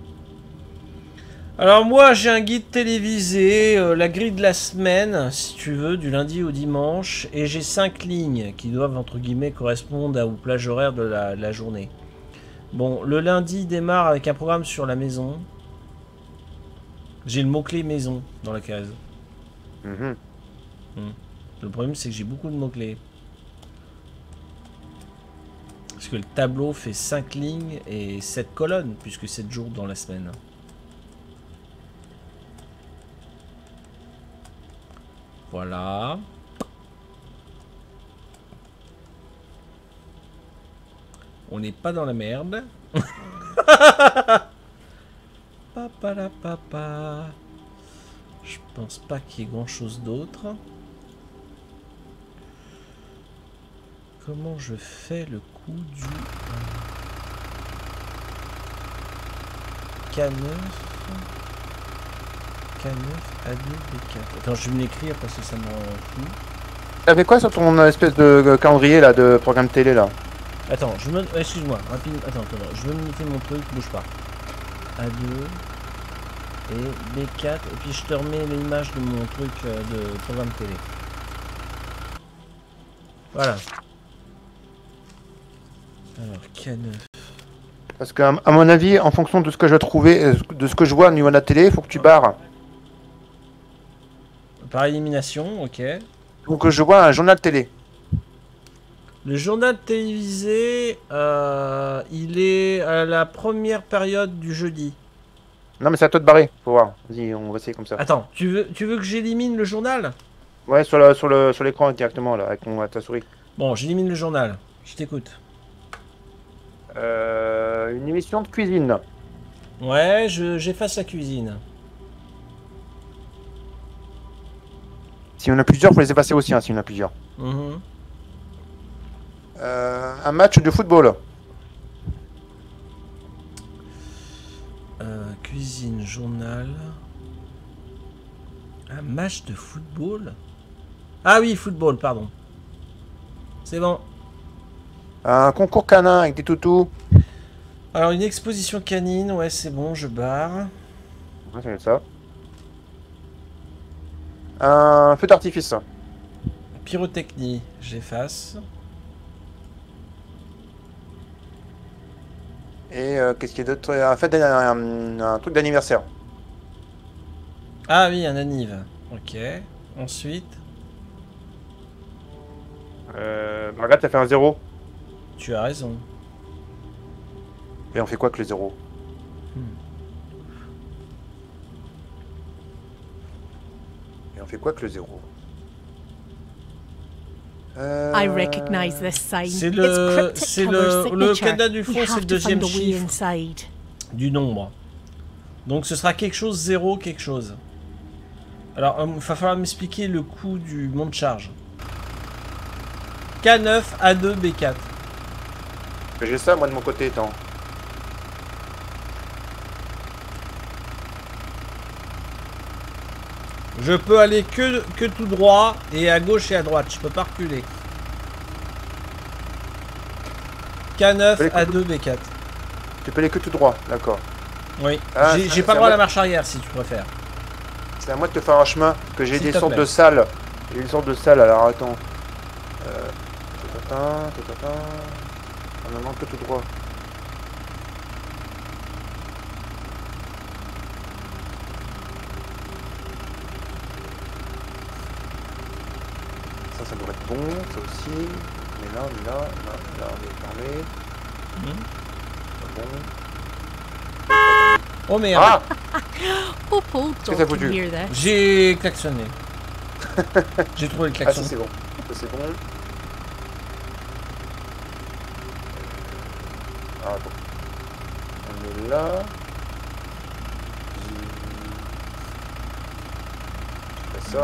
Alors moi j'ai un guide télévisé, la grille de la semaine, si tu veux, du lundi au dimanche, et j'ai 5 lignes qui doivent entre guillemets correspondre aux plages horaires de la journée. Bon, le lundi démarre avec un programme sur la maison. J'ai le mot-clé maison dans la case. Mhm. Le problème c'est que j'ai beaucoup de mots-clés. Parce que le tableau fait 5 lignes et 7 colonnes, puisque 7 jours dans la semaine. Voilà. On n'est pas dans la merde. Papa la papa. Je pense pas qu'il y ait grand chose d'autre. Comment je fais le coup du K9 A2 B4. Attends, je vais me l'écrire parce que ça m'en fout. T'avais quoi sur ton espèce de calendrier là, de programme télé là? Attends, je me... excuse-moi, rapidement. Attends, je veux me noter mon truc, bouge pas. A2 et B4, et puis je te remets l'image de mon truc de programme télé. Voilà. Alors, K9. Parce qu'à mon avis, en fonction de ce que je trouvais, de ce que je vois au niveau de la télé, il faut que tu barres. Par élimination, ok. Donc je vois un journal télé. Le journal télévisé, il est à la première période du jeudi. Non mais c'est à toi de barrer, faut voir. Vas-y, on va essayer comme ça. Attends, tu veux que j'élimine le journal? Ouais, sur l'écran directement là, avec ta souris. Bon, j'élimine le journal. Je t'écoute. Une émission de cuisine. Ouais, j'efface la cuisine. Si on a plusieurs, faut les effacer aussi, hein, si on a plusieurs. Mhm. Un match de football. Cuisine, journal. Un match de football? Ah oui, football, pardon. C'est bon. Un concours canin avec des toutous. Alors, une exposition canine, ouais, c'est bon, je barre. Ouais, c'est ça. Un feu d'artifice. Pyrotechnie, j'efface. Et qu'est-ce qu'il y a d'autre? Un truc d'anniversaire. Ah oui, un anniv. Ok. Ensuite, Regarde, t'as fait un 0. tu as raison. Et on fait quoi que le 0? Et on fait quoi que le 0? I recognize this sign. C'est It's le Cryptic Killer's signature. cadenas du We fond, c'est have le to deuxième find a way chiffre inside. du nombre. Donc ce sera quelque chose, 0, quelque chose. Alors, il va falloir m'expliquer le coût du monte charge. K9, A2, B4. J'ai ça moi de mon côté, attends. Je peux aller que tout droit et à gauche et à droite. Je peux pas reculer. K9, A2, B4. Tu peux aller que tout droit, d'accord. Oui. Ah, J'ai pas le droit à la marche arrière si tu préfères. C'est à moi de te faire un chemin, que j'ai S'il des te sortes plaît. de salles. J'ai une sorte de salle, alors attends. On en manque que tout droit. Ça devrait être bon, ça aussi. Mais là, on est fermé. Pas bon. Oh merde. Ah! Oh, Paul, que t'as don't foutu? hear this. J'ai klaxonné. J'ai trouvé le Ah, klaxon. ça c'est bon. Ça c'est bon. Ah, bon. On est là. Je fais ça.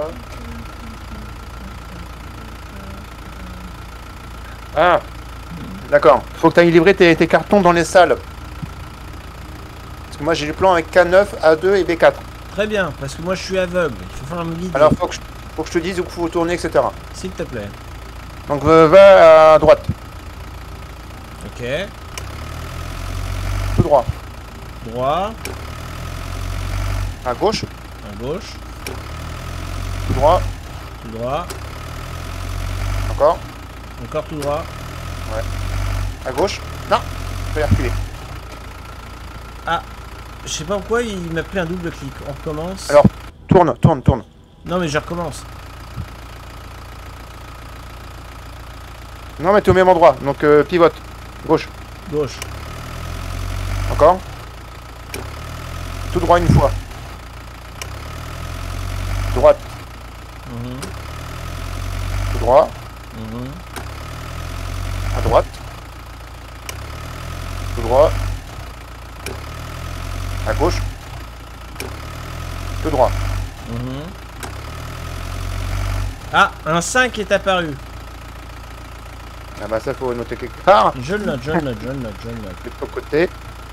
Ah! D'accord. Faut que tu ailles livrer tes cartons dans les salles. Parce que moi j'ai le plan avec K9, A2 et B4. Très bien, parce que moi je suis aveugle. Il faut falloir me guider. Alors faut que je te dise où il faut tourner, etc. S'il te plaît. Donc va à droite. Ok. Tout droit. Droit. À gauche. À gauche. Tout droit. Tout droit. Encore. Encore tout droit. À gauche. Non. Je vais reculer. Ah. Je sais pas pourquoi il m'a pris un double clic. On recommence. Alors, tourne. Non mais je recommence. Non mais t'es au même endroit. Donc pivote. Gauche. Gauche. Encore. Tout droit une fois. Droite. Mhm. Tout droit. Mhm. À droite. Tout droit. À gauche. Tout droit. Ah, un 5 est apparu. Ah bah ça faut noter quelque part. Je le note, je le note, je le note, je le note. De ton côté.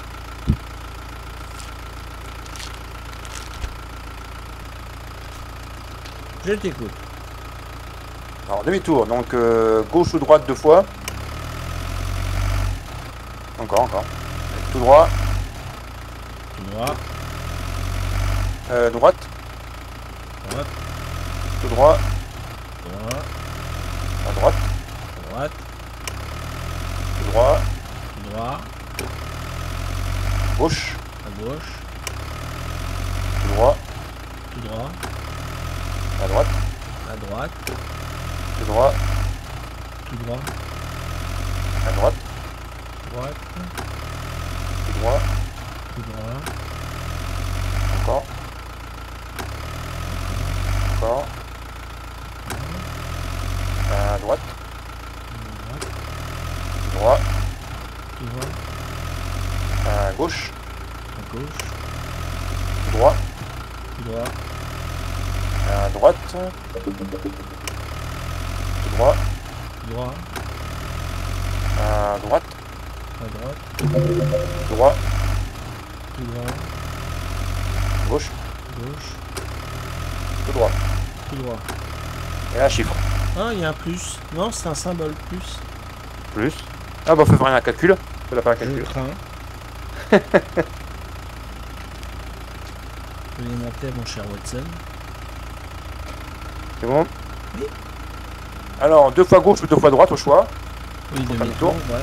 Je t'écoute. Alors demi-tour, donc gauche ou droite 2 fois. Encore. Tout droit. Tout droit. Droite. Droite. Tout droit. Droit. À droite. Droite. Tout droit. Tout droit. Gauche. À gauche. Tout droit. Tout droit. À droite. À droite. Tout droit. Tout droit. À droite. Droite. Tout droit. Tout droit. Encore. Encore. À droite. Tout droit. Tout droit. À gauche. À gauche. Tout droit. Tout droit. À droite. Tout droit. Droit. À droite. À droite. Tout droit. Tout droit. Gauche. Gauche. Tout droit. Tout droit. Et un chiffre. Ah, il y a un plus. Non, c'est un symbole plus. Plus. Ah bah faut faire un calcul. Faut la faire un Je calcul. crains. Veuillez monter, mon cher Watson. C'est bon? Oui. Alors 2 fois gauche ou 2 fois droite au choix. Oui, Demi-tour. demi-tour, bref.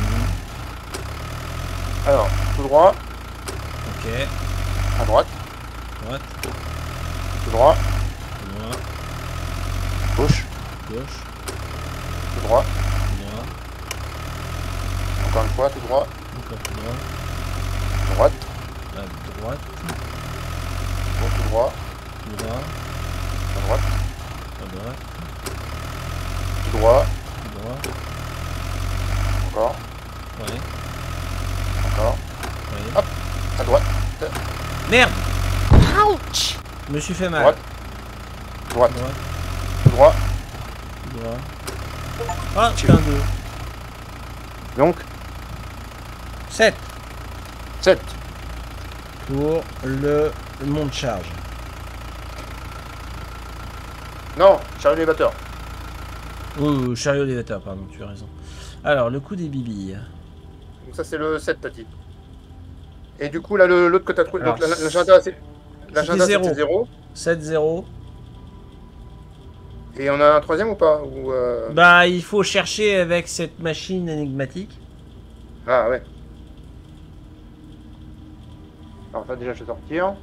Alors tout droit. Ok. À droite. Droite. Tout droit. Tout droit. Gauche. Gauche. Tout droit. Tout droit. Encore une fois tout droit. Encore tout droit. Droite. À droite. Bon, tout droit. Tout droit. À droite. À droite. Tout droit. Tout droit. Encore. Ouais. Encore. Ouais. Hop. À droite. Merde! Ouch! Je me suis fait mal. Droite. Droite. Droite. Tout droit. Tout droit. Ah, c'est un 2. Donc 7 7. pour le monte charge. Non, chariot élévateur. Oh, chariot élévateur, pardon, tu as raison. Alors, le coup des bibilles. Donc ça c'est le 7 t'as dit. Et du coup là l'autre que t'as trouvé. Alors, Donc l'agenda c'est. L'agenda zéro. c'était 0. 7-0. Et on a un troisième ou pas ou Bah, il faut chercher avec cette machine énigmatique. Ah ouais. Alors ça déjà je vais sortir.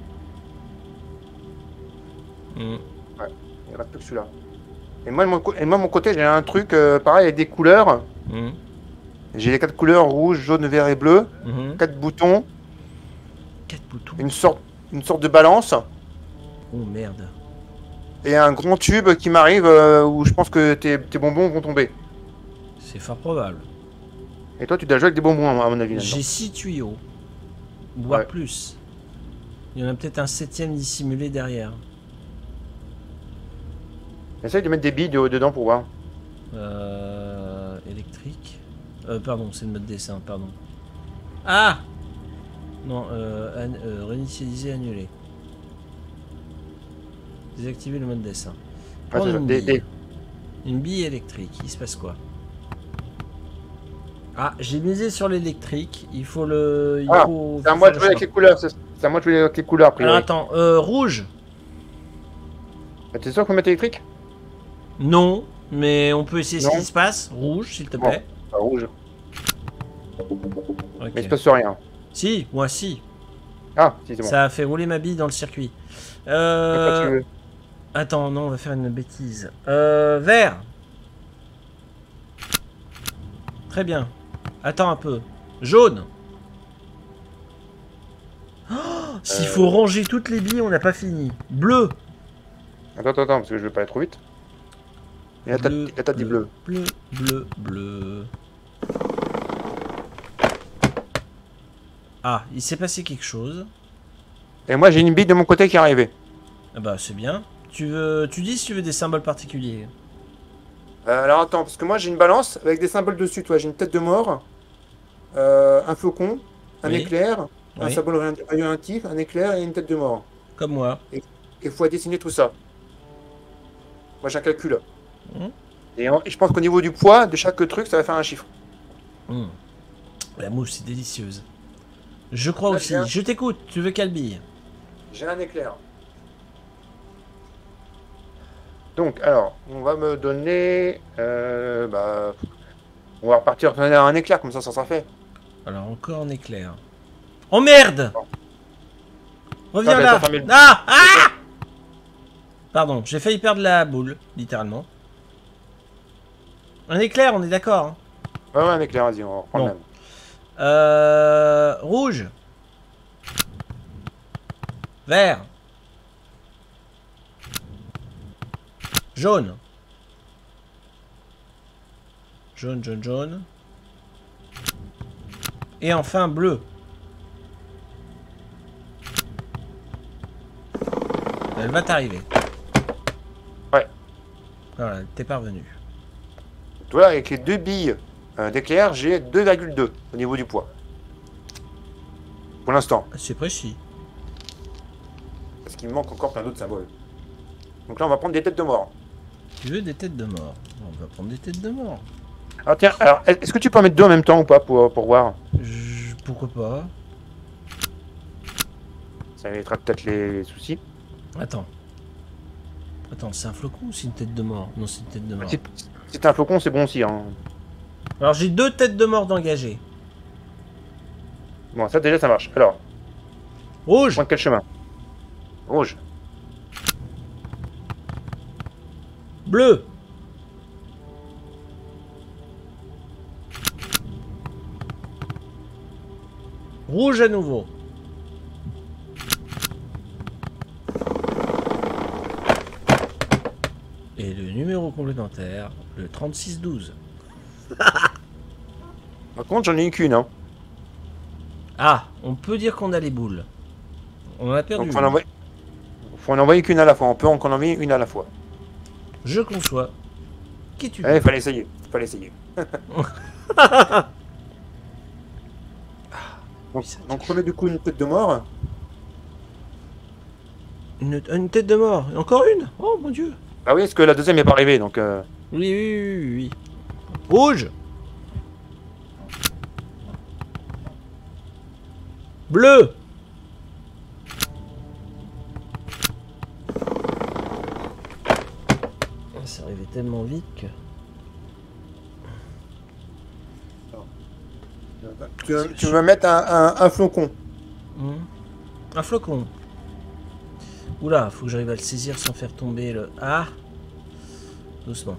Mm. Il reste plus que celui-là. Et moi, de mon côté, j'ai un truc pareil avec des couleurs. Mm. J'ai les 4 couleurs rouge, jaune, vert et bleu. 4 boutons. 4 boutons. Une sorte de balance. Oh merde. Et un grand tube qui m'arrive où je pense que tes bonbons vont tomber. C'est fort probable. Et toi, tu dois jouer avec des bonbons, à mon avis. J'ai 6 tuyaux. Voire Ouais. plus. Il y en a peut-être un 7ème dissimulé derrière. Essaye de mettre des billes dedans pour voir. Électrique. Pardon, c'est le mode dessin, pardon. Ah! Non, réinitialiser, annuler. Désactiver le mode dessin. Ah, Prendre c'est une ça, bille. Une bille électrique, il se passe quoi? Ah, j'ai misé sur l'électrique, il faut le... C'est à moi de jouer avec les couleurs. C'est à moi de jouer avec les couleurs, a priori. Alors attends, rouge? T'es sûr qu'on met électrique? Non, mais on peut essayer ce Non. qui se passe. Rouge, s'il te Bon. plaît. Ah, rouge. Ok. Mais il se passe rien. Si, moi si. Ah, si, c'est bon. Ça a fait rouler ma bille dans le circuit. Pourquoi tu veux? Attends, non, on va faire une bêtise. Vert. Très bien. Attends un peu. Jaune. Oh, s'il faut ranger toutes les billes, on n'a pas fini. Bleu. Attends, parce que je vais pas aller trop vite. Et là, t'as dit bleu. Bleu. Ah, il s'est passé quelque chose. Et moi, j'ai une bille de mon côté qui est arrivée. Ah bah, c'est bien. Tu dis si tu veux des symboles particuliers. Alors attends, parce que moi j'ai une balance avec des symboles dessus. Toi, j'ai une tête de mort, un flocon, un Oui. éclair, un Oui. symbole radioactif, un éclair et une tête de mort. Comme moi. Il faut dessiner tout ça. Moi j'ai un calcul. Mhm. Et je pense qu'au niveau du poids de chaque truc, ça va faire un chiffre. Mmh. La mouche, c'est délicieuse. Je crois Là, aussi. j'ai un- Je t'écoute. Tu veux quelle bille? J'ai un éclair. Donc, alors, on va me donner... on va repartir donner un éclair, comme ça sera fait. Alors, encore un éclair. Oh merde! Reviens Ah, là! attends, fermez le- Ah! Ah! Pardon, j'ai failli perdre la boule, littéralement. Un éclair, on est d'accord. Hein. Ouais, un éclair, vas-y, on reprend Bon. le même. Rouge. Vert. Jaune. Jaune, jaune, jaune. Et enfin bleu. Elle va t'arriver. Ouais. Voilà, t'es parvenu. Toi, avec les deux billes d'éclair, j'ai 2,2 au niveau du poids. Pour l'instant. C'est précis. Parce qu'il me manque encore plein d'autres symboles. Donc là, on va prendre des têtes de mort. Tu veux des têtes de mort? On va prendre des têtes de mort. Alors tiens, alors, est-ce que tu peux en mettre deux en même temps ou pas pour voir? Pourquoi pas? Ça évitera peut-être les soucis. Attends. Attends, c'est un flocon ou c'est une tête de mort? Non, c'est une tête de mort. Si t'as un flocon, c'est bon aussi. Hein. Alors j'ai 2 têtes de mort d'engagés. Bon, ça déjà, ça marche. Alors, Rouge. prendre quel chemin? Rouge. Bleu. Rouge à nouveau. Et le numéro complémentaire, le 3612. Par contre, j'en ai eu qu'une. Hein. Ah, on peut dire qu'on a les boules. On en a perdu. Donc, faut en envoyer qu'une à la fois. On peut en envoyer une à la fois. Je conçois. Qui tu Eh, fallait essayer. Fallait essayer. donc, remets du coup une tête de mort. Une tête de mort. Et encore une? Oh mon dieu. Ah oui, parce que la deuxième n'est pas arrivée, donc... Oui, oui, oui, oui. Rouge. Bleu. C'est arrivé tellement vite que... Tu vas mettre un flocon. Un flocon. Oula, faut que j'arrive à le saisir sans faire tomber le... Ah. Doucement.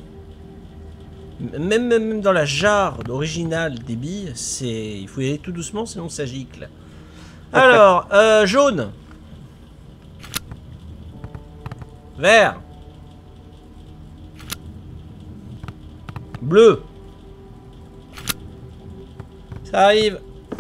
Même dans la jarre originale des billes, il faut y aller tout doucement, sinon ça gicle. Alors, jaune. Vert. Bleu. Ça arrive.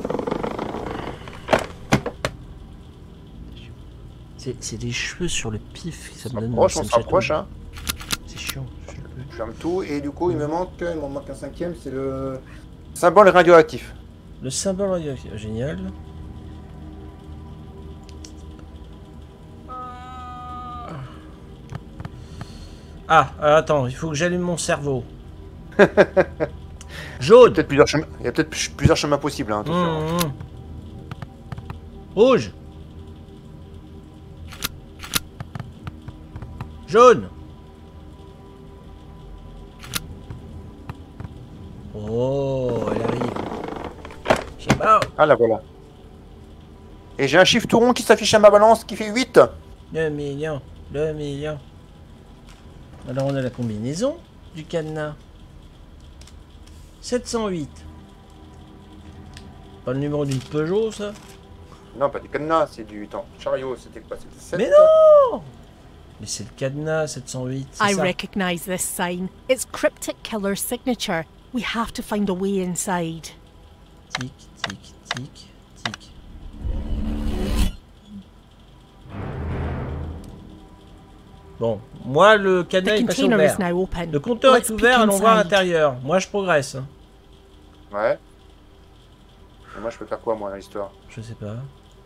C'est des cheveux sur le pif. Ça me donne... On ça me se rapproche, chatouille. hein. C'est chiant. Je ferme tout, et du coup, il m'en manque un cinquième, c'est le symbole radioactif. Le symbole radioactif, génial. Ah, attends, il faut que j'allume mon cerveau. Jaune. Il y a peut-être plusieurs chemins possibles. Hein, attention. Rouge. Jaune. Oh, elle arrive. Je sais pas. Ah là voilà. Et j'ai un chiffre tout rond qui s'affiche à ma balance qui fait 8. 2 millions. 2 millions. Alors on a la combinaison du cadenas. 708. Pas le numéro d'une Peugeot, ça? Non, pas du cadenas, c'est du chariot. C'était quoi? C'était 7. Mais non! Mais c'est le cadenas 708, c'est I ça? recognize this sign. It's Cryptic Killer's signature. We have to find a way inside. Tic, tic, tic, tic. Bon, moi le The cadenas est passé container is ouvert. now open. Le compteur Let's est ouvert, peek allons voir à inside. l'intérieur. Moi je progresse. Hein. Ouais. Et moi, je peux faire quoi, moi, dans l'histoire? Je sais pas.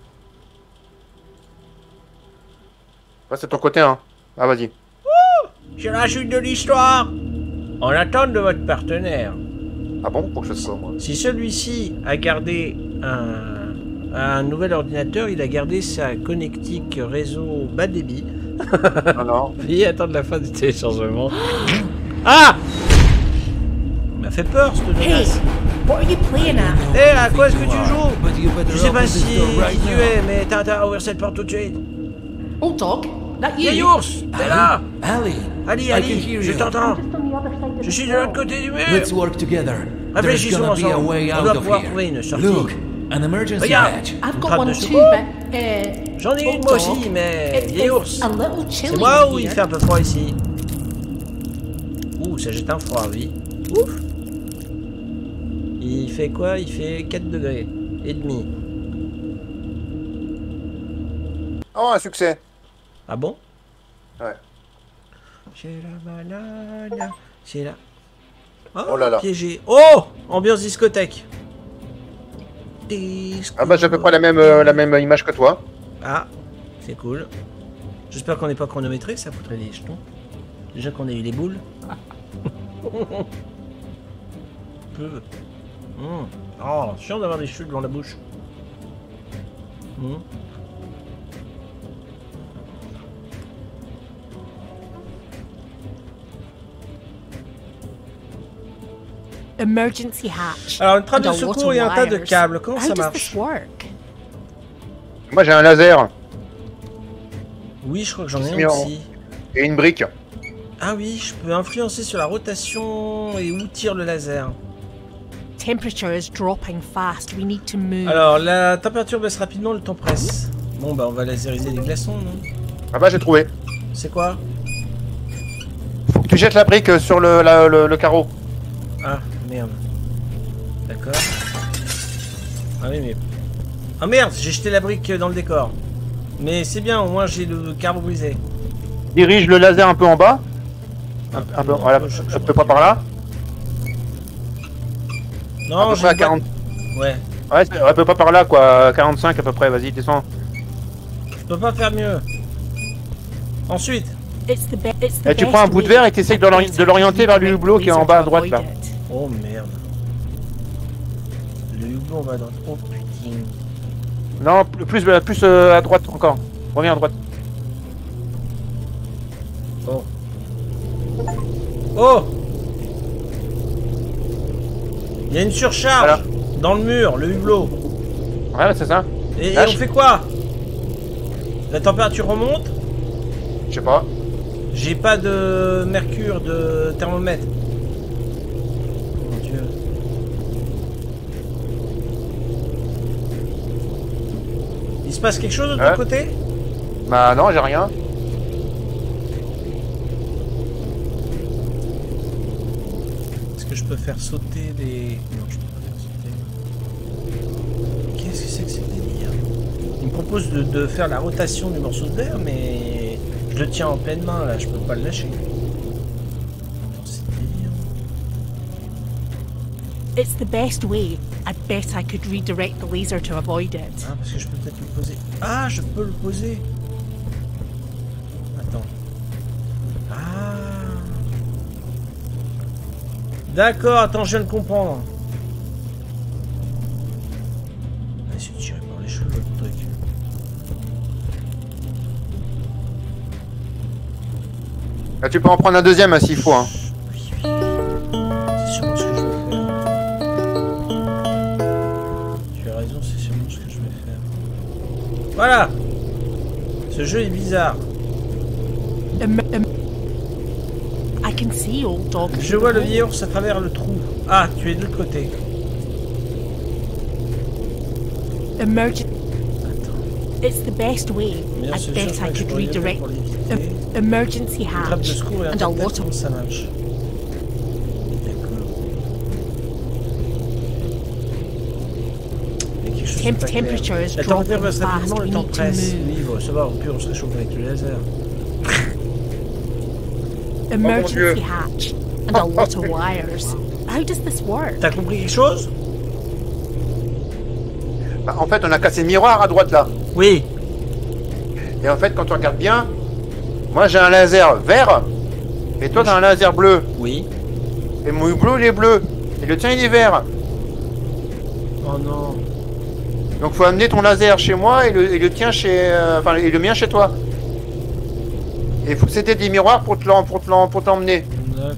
Ouais, c'est ton côté, hein. Ah, vas-y. C'est la suite de l'histoire. En attente de votre partenaire. Ah bon? Pour que je fasse quoi, moi? Si celui-ci a gardé un nouvel ordinateur, il a gardé sa connectique réseau bas débit. Non, non. Veuillez attendre la fin du téléchargement. Ah! Il m'a fait peur, ce Hey, Jonas. what are you playing at? Eh, à quoi est-ce que tu joues? Je sais pas qui tu es, mais t'as ouvert cette porte tout de suite. Old dog, that Y'a you? Yours, t'es là? Ali, Ali, je t'entends. Je suis de l'autre côté du mur. let's work together. There's Réfléchissons gonna be a ensemble. way On out doit of pouvoir here. trouver une sortie. Look, an emergency Regarde. hatch. I've Une got trappe one de too, secours. but J'en ai une old moi dog, aussi, mais it vieil is ours. a little chilly C'est moi in ou il here. fait un peu froid ici? Ouh, ça jette un froid, oui. Ouf. Il fait quoi? Il fait 4 degrés et demi. Oh, un succès. Ah bon? Ouais. J'ai la banane. C'est là. Oh là là. Piégé. Oh! Ambiance discothèque. Ah bah, j'ai à peu près la même image que toi. Ah, c'est cool. J'espère qu'on n'est pas chronométré, ça foutrait les jetons. Déjà qu'on a eu les boules. Peu. Oh, chiant d'avoir des cheveux devant la bouche. Emergency hatch. Alors, une trappe And de a lot secours of et un tas de wires. câbles. Comment How ça does marche? this work? Moi, j'ai un laser Oui, je crois que j'en ai Mais un en- aussi. et une brique. Ah oui, je peux influencer sur la rotation et où tire le laser. Temperature is dropping fast. We need to move. Alors, la température baisse rapidement, le temps presse. Bon, bah, on va laseriser les glaçons, non? Ah bah, j'ai trouvé. C'est quoi? Faut que tu jettes la brique sur le carreau. Ah, merde. D'accord. Ah oui, mais... Ah merde, j'ai jeté la brique dans le décor. Mais c'est bien, au moins j'ai le carreau brisé. Dirige le laser un peu en bas. Un peu, voilà, à peu près par là. Non, à peu j'ai près à une boîte- 40. Ouais, Ouais, c'est à peu près par là, quoi. 45 à peu près, vas-y, descends. je peux pas faire mieux. Ensuite, It's the it's the Et tu best prends un bout de way. verre et tu essaies de l'orienter vers le hublot qui est en bas à droite, là. oh merde. Le hublot on va dans... Oh putain. Non, plus à droite encore. Reviens à droite. Oh. Oh. Il y a une surcharge dans le mur, le hublot. Ouais, c'est ça. Et on Lâche. fait quoi? La température remonte? Je sais pas. J'ai pas de mercure, de thermomètre. Mon Dieu. Il se passe quelque chose de ton Ouais. côté? Bah non, j'ai rien. Est-ce que je peux faire sauter les... Non, je peux pas faire sauter. Qu'est-ce que c'est que ce délire? Il me propose de faire la rotation du morceau de verre, mais je le tiens en pleine main là, je peux pas le lâcher. Attends, c'est délire. It's the best way. I bet I could redirect the laser to avoid it. Ah, parce que je peux peut-être le poser. Ah, je peux le poser. Attends. Ah. D'accord, attends, je viens de comprendre. Ah, c'est tiré par les cheveux, le truc. Là, tu peux en prendre un deuxième hein, s'il faut. Hein. C'est sûrement ce que je vais faire. Tu as raison, c'est sûrement ce que je vais faire. Voilà. Ce jeu est bizarre. I can see old dog. Je vois le vieil ours à travers le trou. Ah, tu es de l'autre côté. Emergency. Attends. It's the best way. Bien I sûr, bet je crois I que je could pourrais y aller redirect. pour l'éviter. Emergency Une trappe de hatch secours et un and a tête lot comment of. ça marche. D'accord. Il y a quelque chose temperature is La dropping température passe fast. rapidement, We le temps need to presse. move. Livre, ça va, au pire on se réchauffe avec le laser. Emergency hatch and a lot of wires. How does this work? T'as compris quelque chose? Bah, en fait, on a cassé le miroir à droite là. Oui. Et en fait, quand tu regardes bien, moi j'ai un laser vert, et toi t'as un laser bleu. Oui. Et mon hublot il est bleu, et le tien il est vert. Oh non. Donc faut amener ton laser chez moi et le tien chez, enfin et le mien chez toi. Et il faut que c'était des miroirs pour t'emmener. D'accord.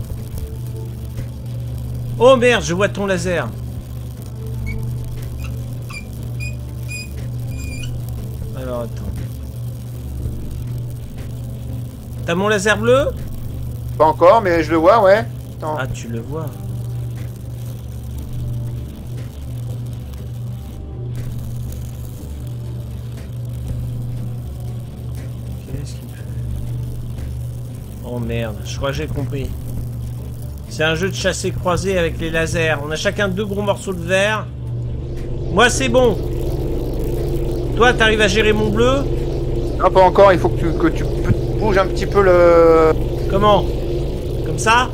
Oh merde, je vois ton laser. Alors attends. T'as mon laser bleu? Pas encore, mais je le vois, ouais. Attends. Ah, tu le vois. Qu'est-ce qu'il fait? Oh merde, je crois que j'ai compris. C'est un jeu de chassé-croisé avec les lasers. On a chacun 2 gros morceaux de verre. Moi, c'est bon. Toi, t'arrives à gérer mon bleu? Non, pas encore, il faut que tu bouges un petit peu le... Comment? Comme ça?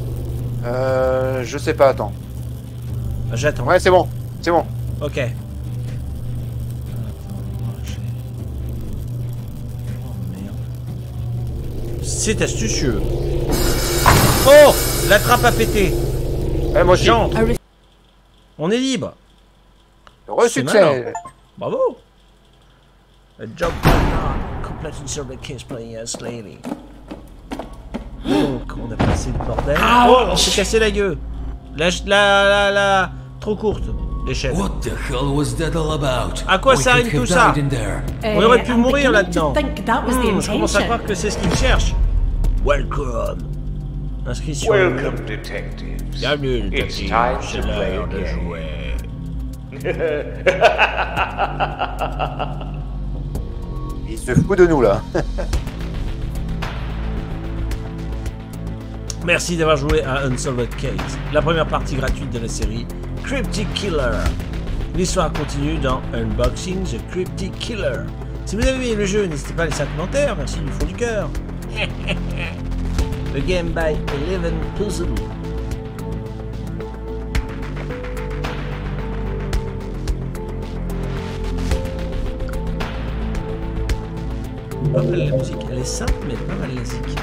Je sais pas, attends. Bah, j'attends. Ouais, c'est bon, c'est bon. Ok. Attends, moi, j'ai... Oh merde. C'est astucieux. Oh! La trappe a pété. Ouais, moi aussi. J'entre. On est libre. Re-succès. Bravo. A job done. Completed survey case playing as lady. Donc, on a passé le bordel. Oh, on s'est cassé la gueule. La... Trop courte, l'échelle. What the hell was that all about? À quoi We ça could rime tout have ça? died in there. On aurait pu I'm mourir beginning to là-dedans. think that was the Je commence à intention. croire que c'est ce qu'il cherche. Welcome. Inscription. Welcome, detectives. Bienvenue, It's détective. time C'est to play l'heure a de game. jouer. Il se fout de nous là. Merci d'avoir joué à Unsolved Case, la première partie gratuite de la série Cryptic Killer. L'histoire continue dans Unboxing the Cryptic Killer. Si vous avez aimé le jeu, n'hésitez pas à laisser un commentaire, merci du fond du cœur. The Game by 11 Puzzle. Pas mal la musique, elle est simple mais pas mal la musique.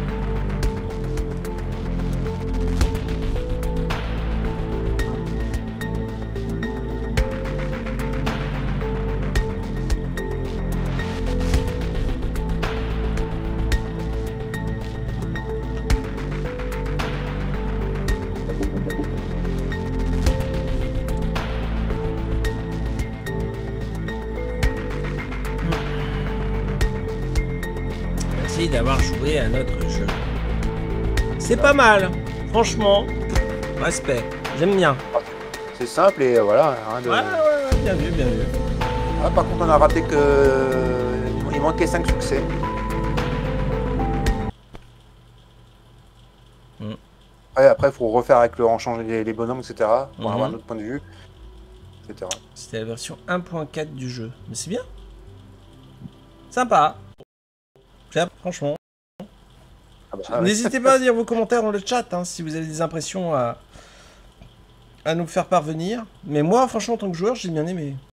Merci d'avoir joué à notre jeu. C'est pas mal, franchement. Respect, j'aime bien. C'est simple et voilà. Rien de... Ouais, bien vu, bien vu. Ah, par contre, on a raté que... Il manquait 5 succès. Après, il faut refaire avec le... en changer les bonhommes, etc. Pour avoir un autre point de vue, etc. C'était la version 1.4 du jeu. Mais c'est bien. Sympa. Franchement. Ah bah, ouais. N'hésitez pas à dire vos commentaires dans le chat hein, si vous avez des impressions à nous faire parvenir. Mais moi, franchement, en tant que joueur, j'ai bien aimé.